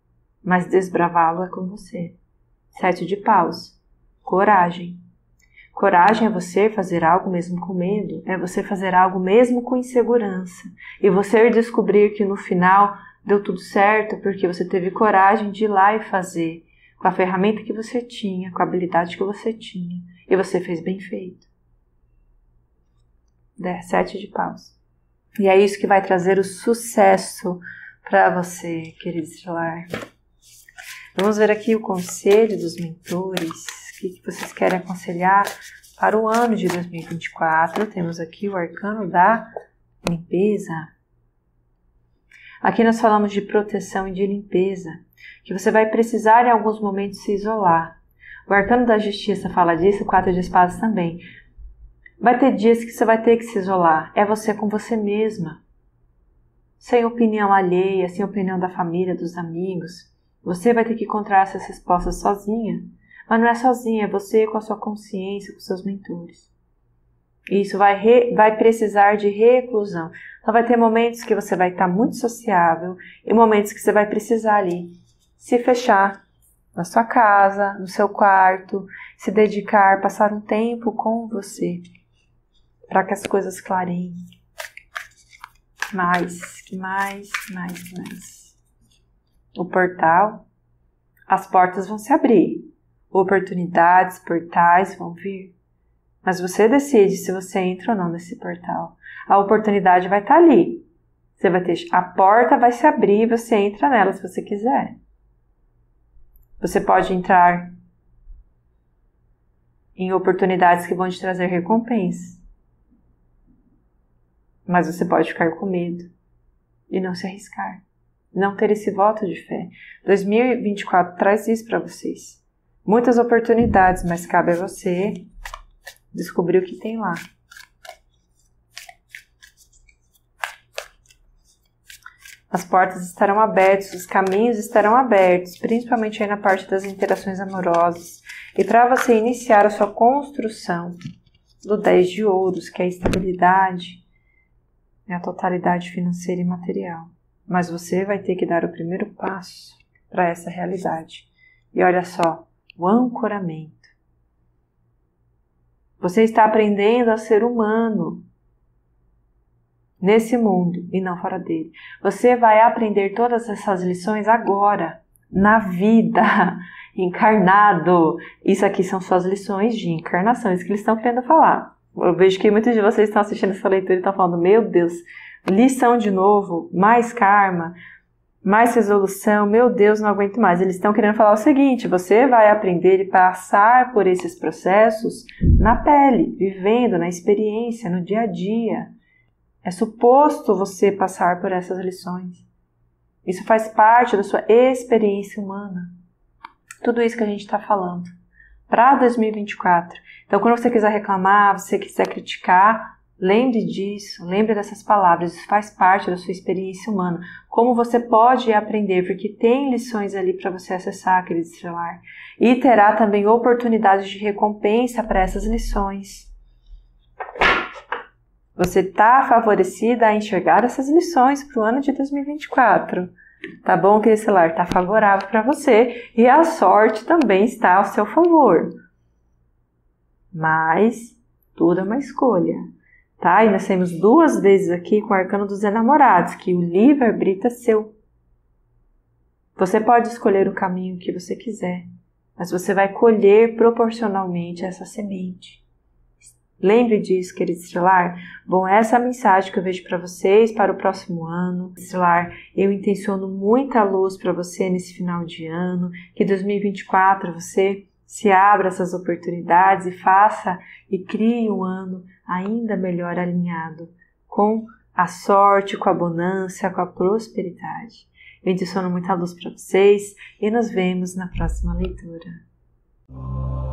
Mas desbravá-lo é com você. Sete de paus. Coragem. Coragem é você fazer algo mesmo com medo, é você fazer algo mesmo com insegurança. E você descobrir que no final deu tudo certo porque você teve coragem de ir lá e fazer com a ferramenta que você tinha, com a habilidade que você tinha. E você fez bem feito. Sete de paus. E é isso que vai trazer o sucesso para você, querido estelar. Vamos ver aqui o conselho dos mentores. O que vocês querem aconselhar para o ano de dois mil e vinte e quatro? Temos aqui o arcano da limpeza. Aqui nós falamos de proteção e de limpeza, que você vai precisar em alguns momentos se isolar. O arcano da justiça fala disso, o quatro de espadas também. Vai ter dias que você vai ter que se isolar. É você com você mesma. Sem opinião alheia, sem opinião da família, dos amigos. Você vai ter que encontrar essas respostas sozinha. Mas não é sozinha, é você com a sua consciência, com seus mentores. Isso vai, re, vai precisar de reclusão. Então vai ter momentos que você vai estar muito sociável e momentos que você vai precisar ali se fechar na sua casa, no seu quarto, se dedicar, passar um tempo com você, para que as coisas clareiem. Mais, que mais, mais, mais. O portal, as portas vão se abrir. Oportunidades, portais vão vir. Mas você decide se você entra ou não nesse portal. A oportunidade vai estar ali. Você vai ter, a porta vai se abrir e você entra nela se você quiser. Você pode entrar em oportunidades que vão te trazer recompensa. Mas você pode ficar com medo e não se arriscar. Não ter esse voto de fé. dois mil e vinte e quatro traz isso para vocês. Muitas oportunidades, mas cabe a você descobrir o que tem lá. As portas estarão abertas, os caminhos estarão abertos, principalmente aí na parte das interações amorosas. E para você iniciar a sua construção do dez de ouros, que é a estabilidade, é a totalidade financeira e material. Mas você vai ter que dar o primeiro passo para essa realidade. E olha só, o ancoramento. Você está aprendendo a ser humano nesse mundo e não fora dele. Você vai aprender todas essas lições agora, na vida, encarnado. Isso aqui são suas lições de encarnação, isso que eles estão querendo falar. Eu vejo que muitos de vocês estão assistindo essa leitura e estão falando, meu Deus, lição de novo, mais karma, mais resolução, meu Deus, não aguento mais. Eles estão querendo falar o seguinte, você vai aprender e passar por esses processos na pele, vivendo, na experiência, no dia a dia. É suposto você passar por essas lições. Isso faz parte da sua experiência humana. Tudo isso que a gente está falando. Para dois mil e vinte e quatro. Então, quando você quiser reclamar, você quiser criticar, lembre disso, lembre dessas palavras. Isso faz parte da sua experiência humana. Como você pode aprender, porque tem lições ali para você acessar, querido estelar. E terá também oportunidades de recompensa para essas lições. Você está favorecida a enxergar essas lições para o ano de dois mil e vinte e quatro. Tá bom, querido estelar? Está favorável para você. E a sorte também está ao seu favor. Mas tudo é uma escolha. Tá? E nós temos duas vezes aqui com o arcano dos enamorados, que o livre-arbítrio é seu. Você pode escolher o caminho que você quiser, mas você vai colher proporcionalmente essa semente. Lembre disso, querido estelar. Bom, essa é a mensagem que eu vejo para vocês para o próximo ano. Estelar, eu intenciono muita luz para você nesse final de ano, que dois mil e vinte e quatro você se abra essas oportunidades e faça e crie um ano ainda melhor alinhado com a sorte, com a abundância, com a prosperidade. Eu intenciono muita luz para vocês e nos vemos na próxima leitura.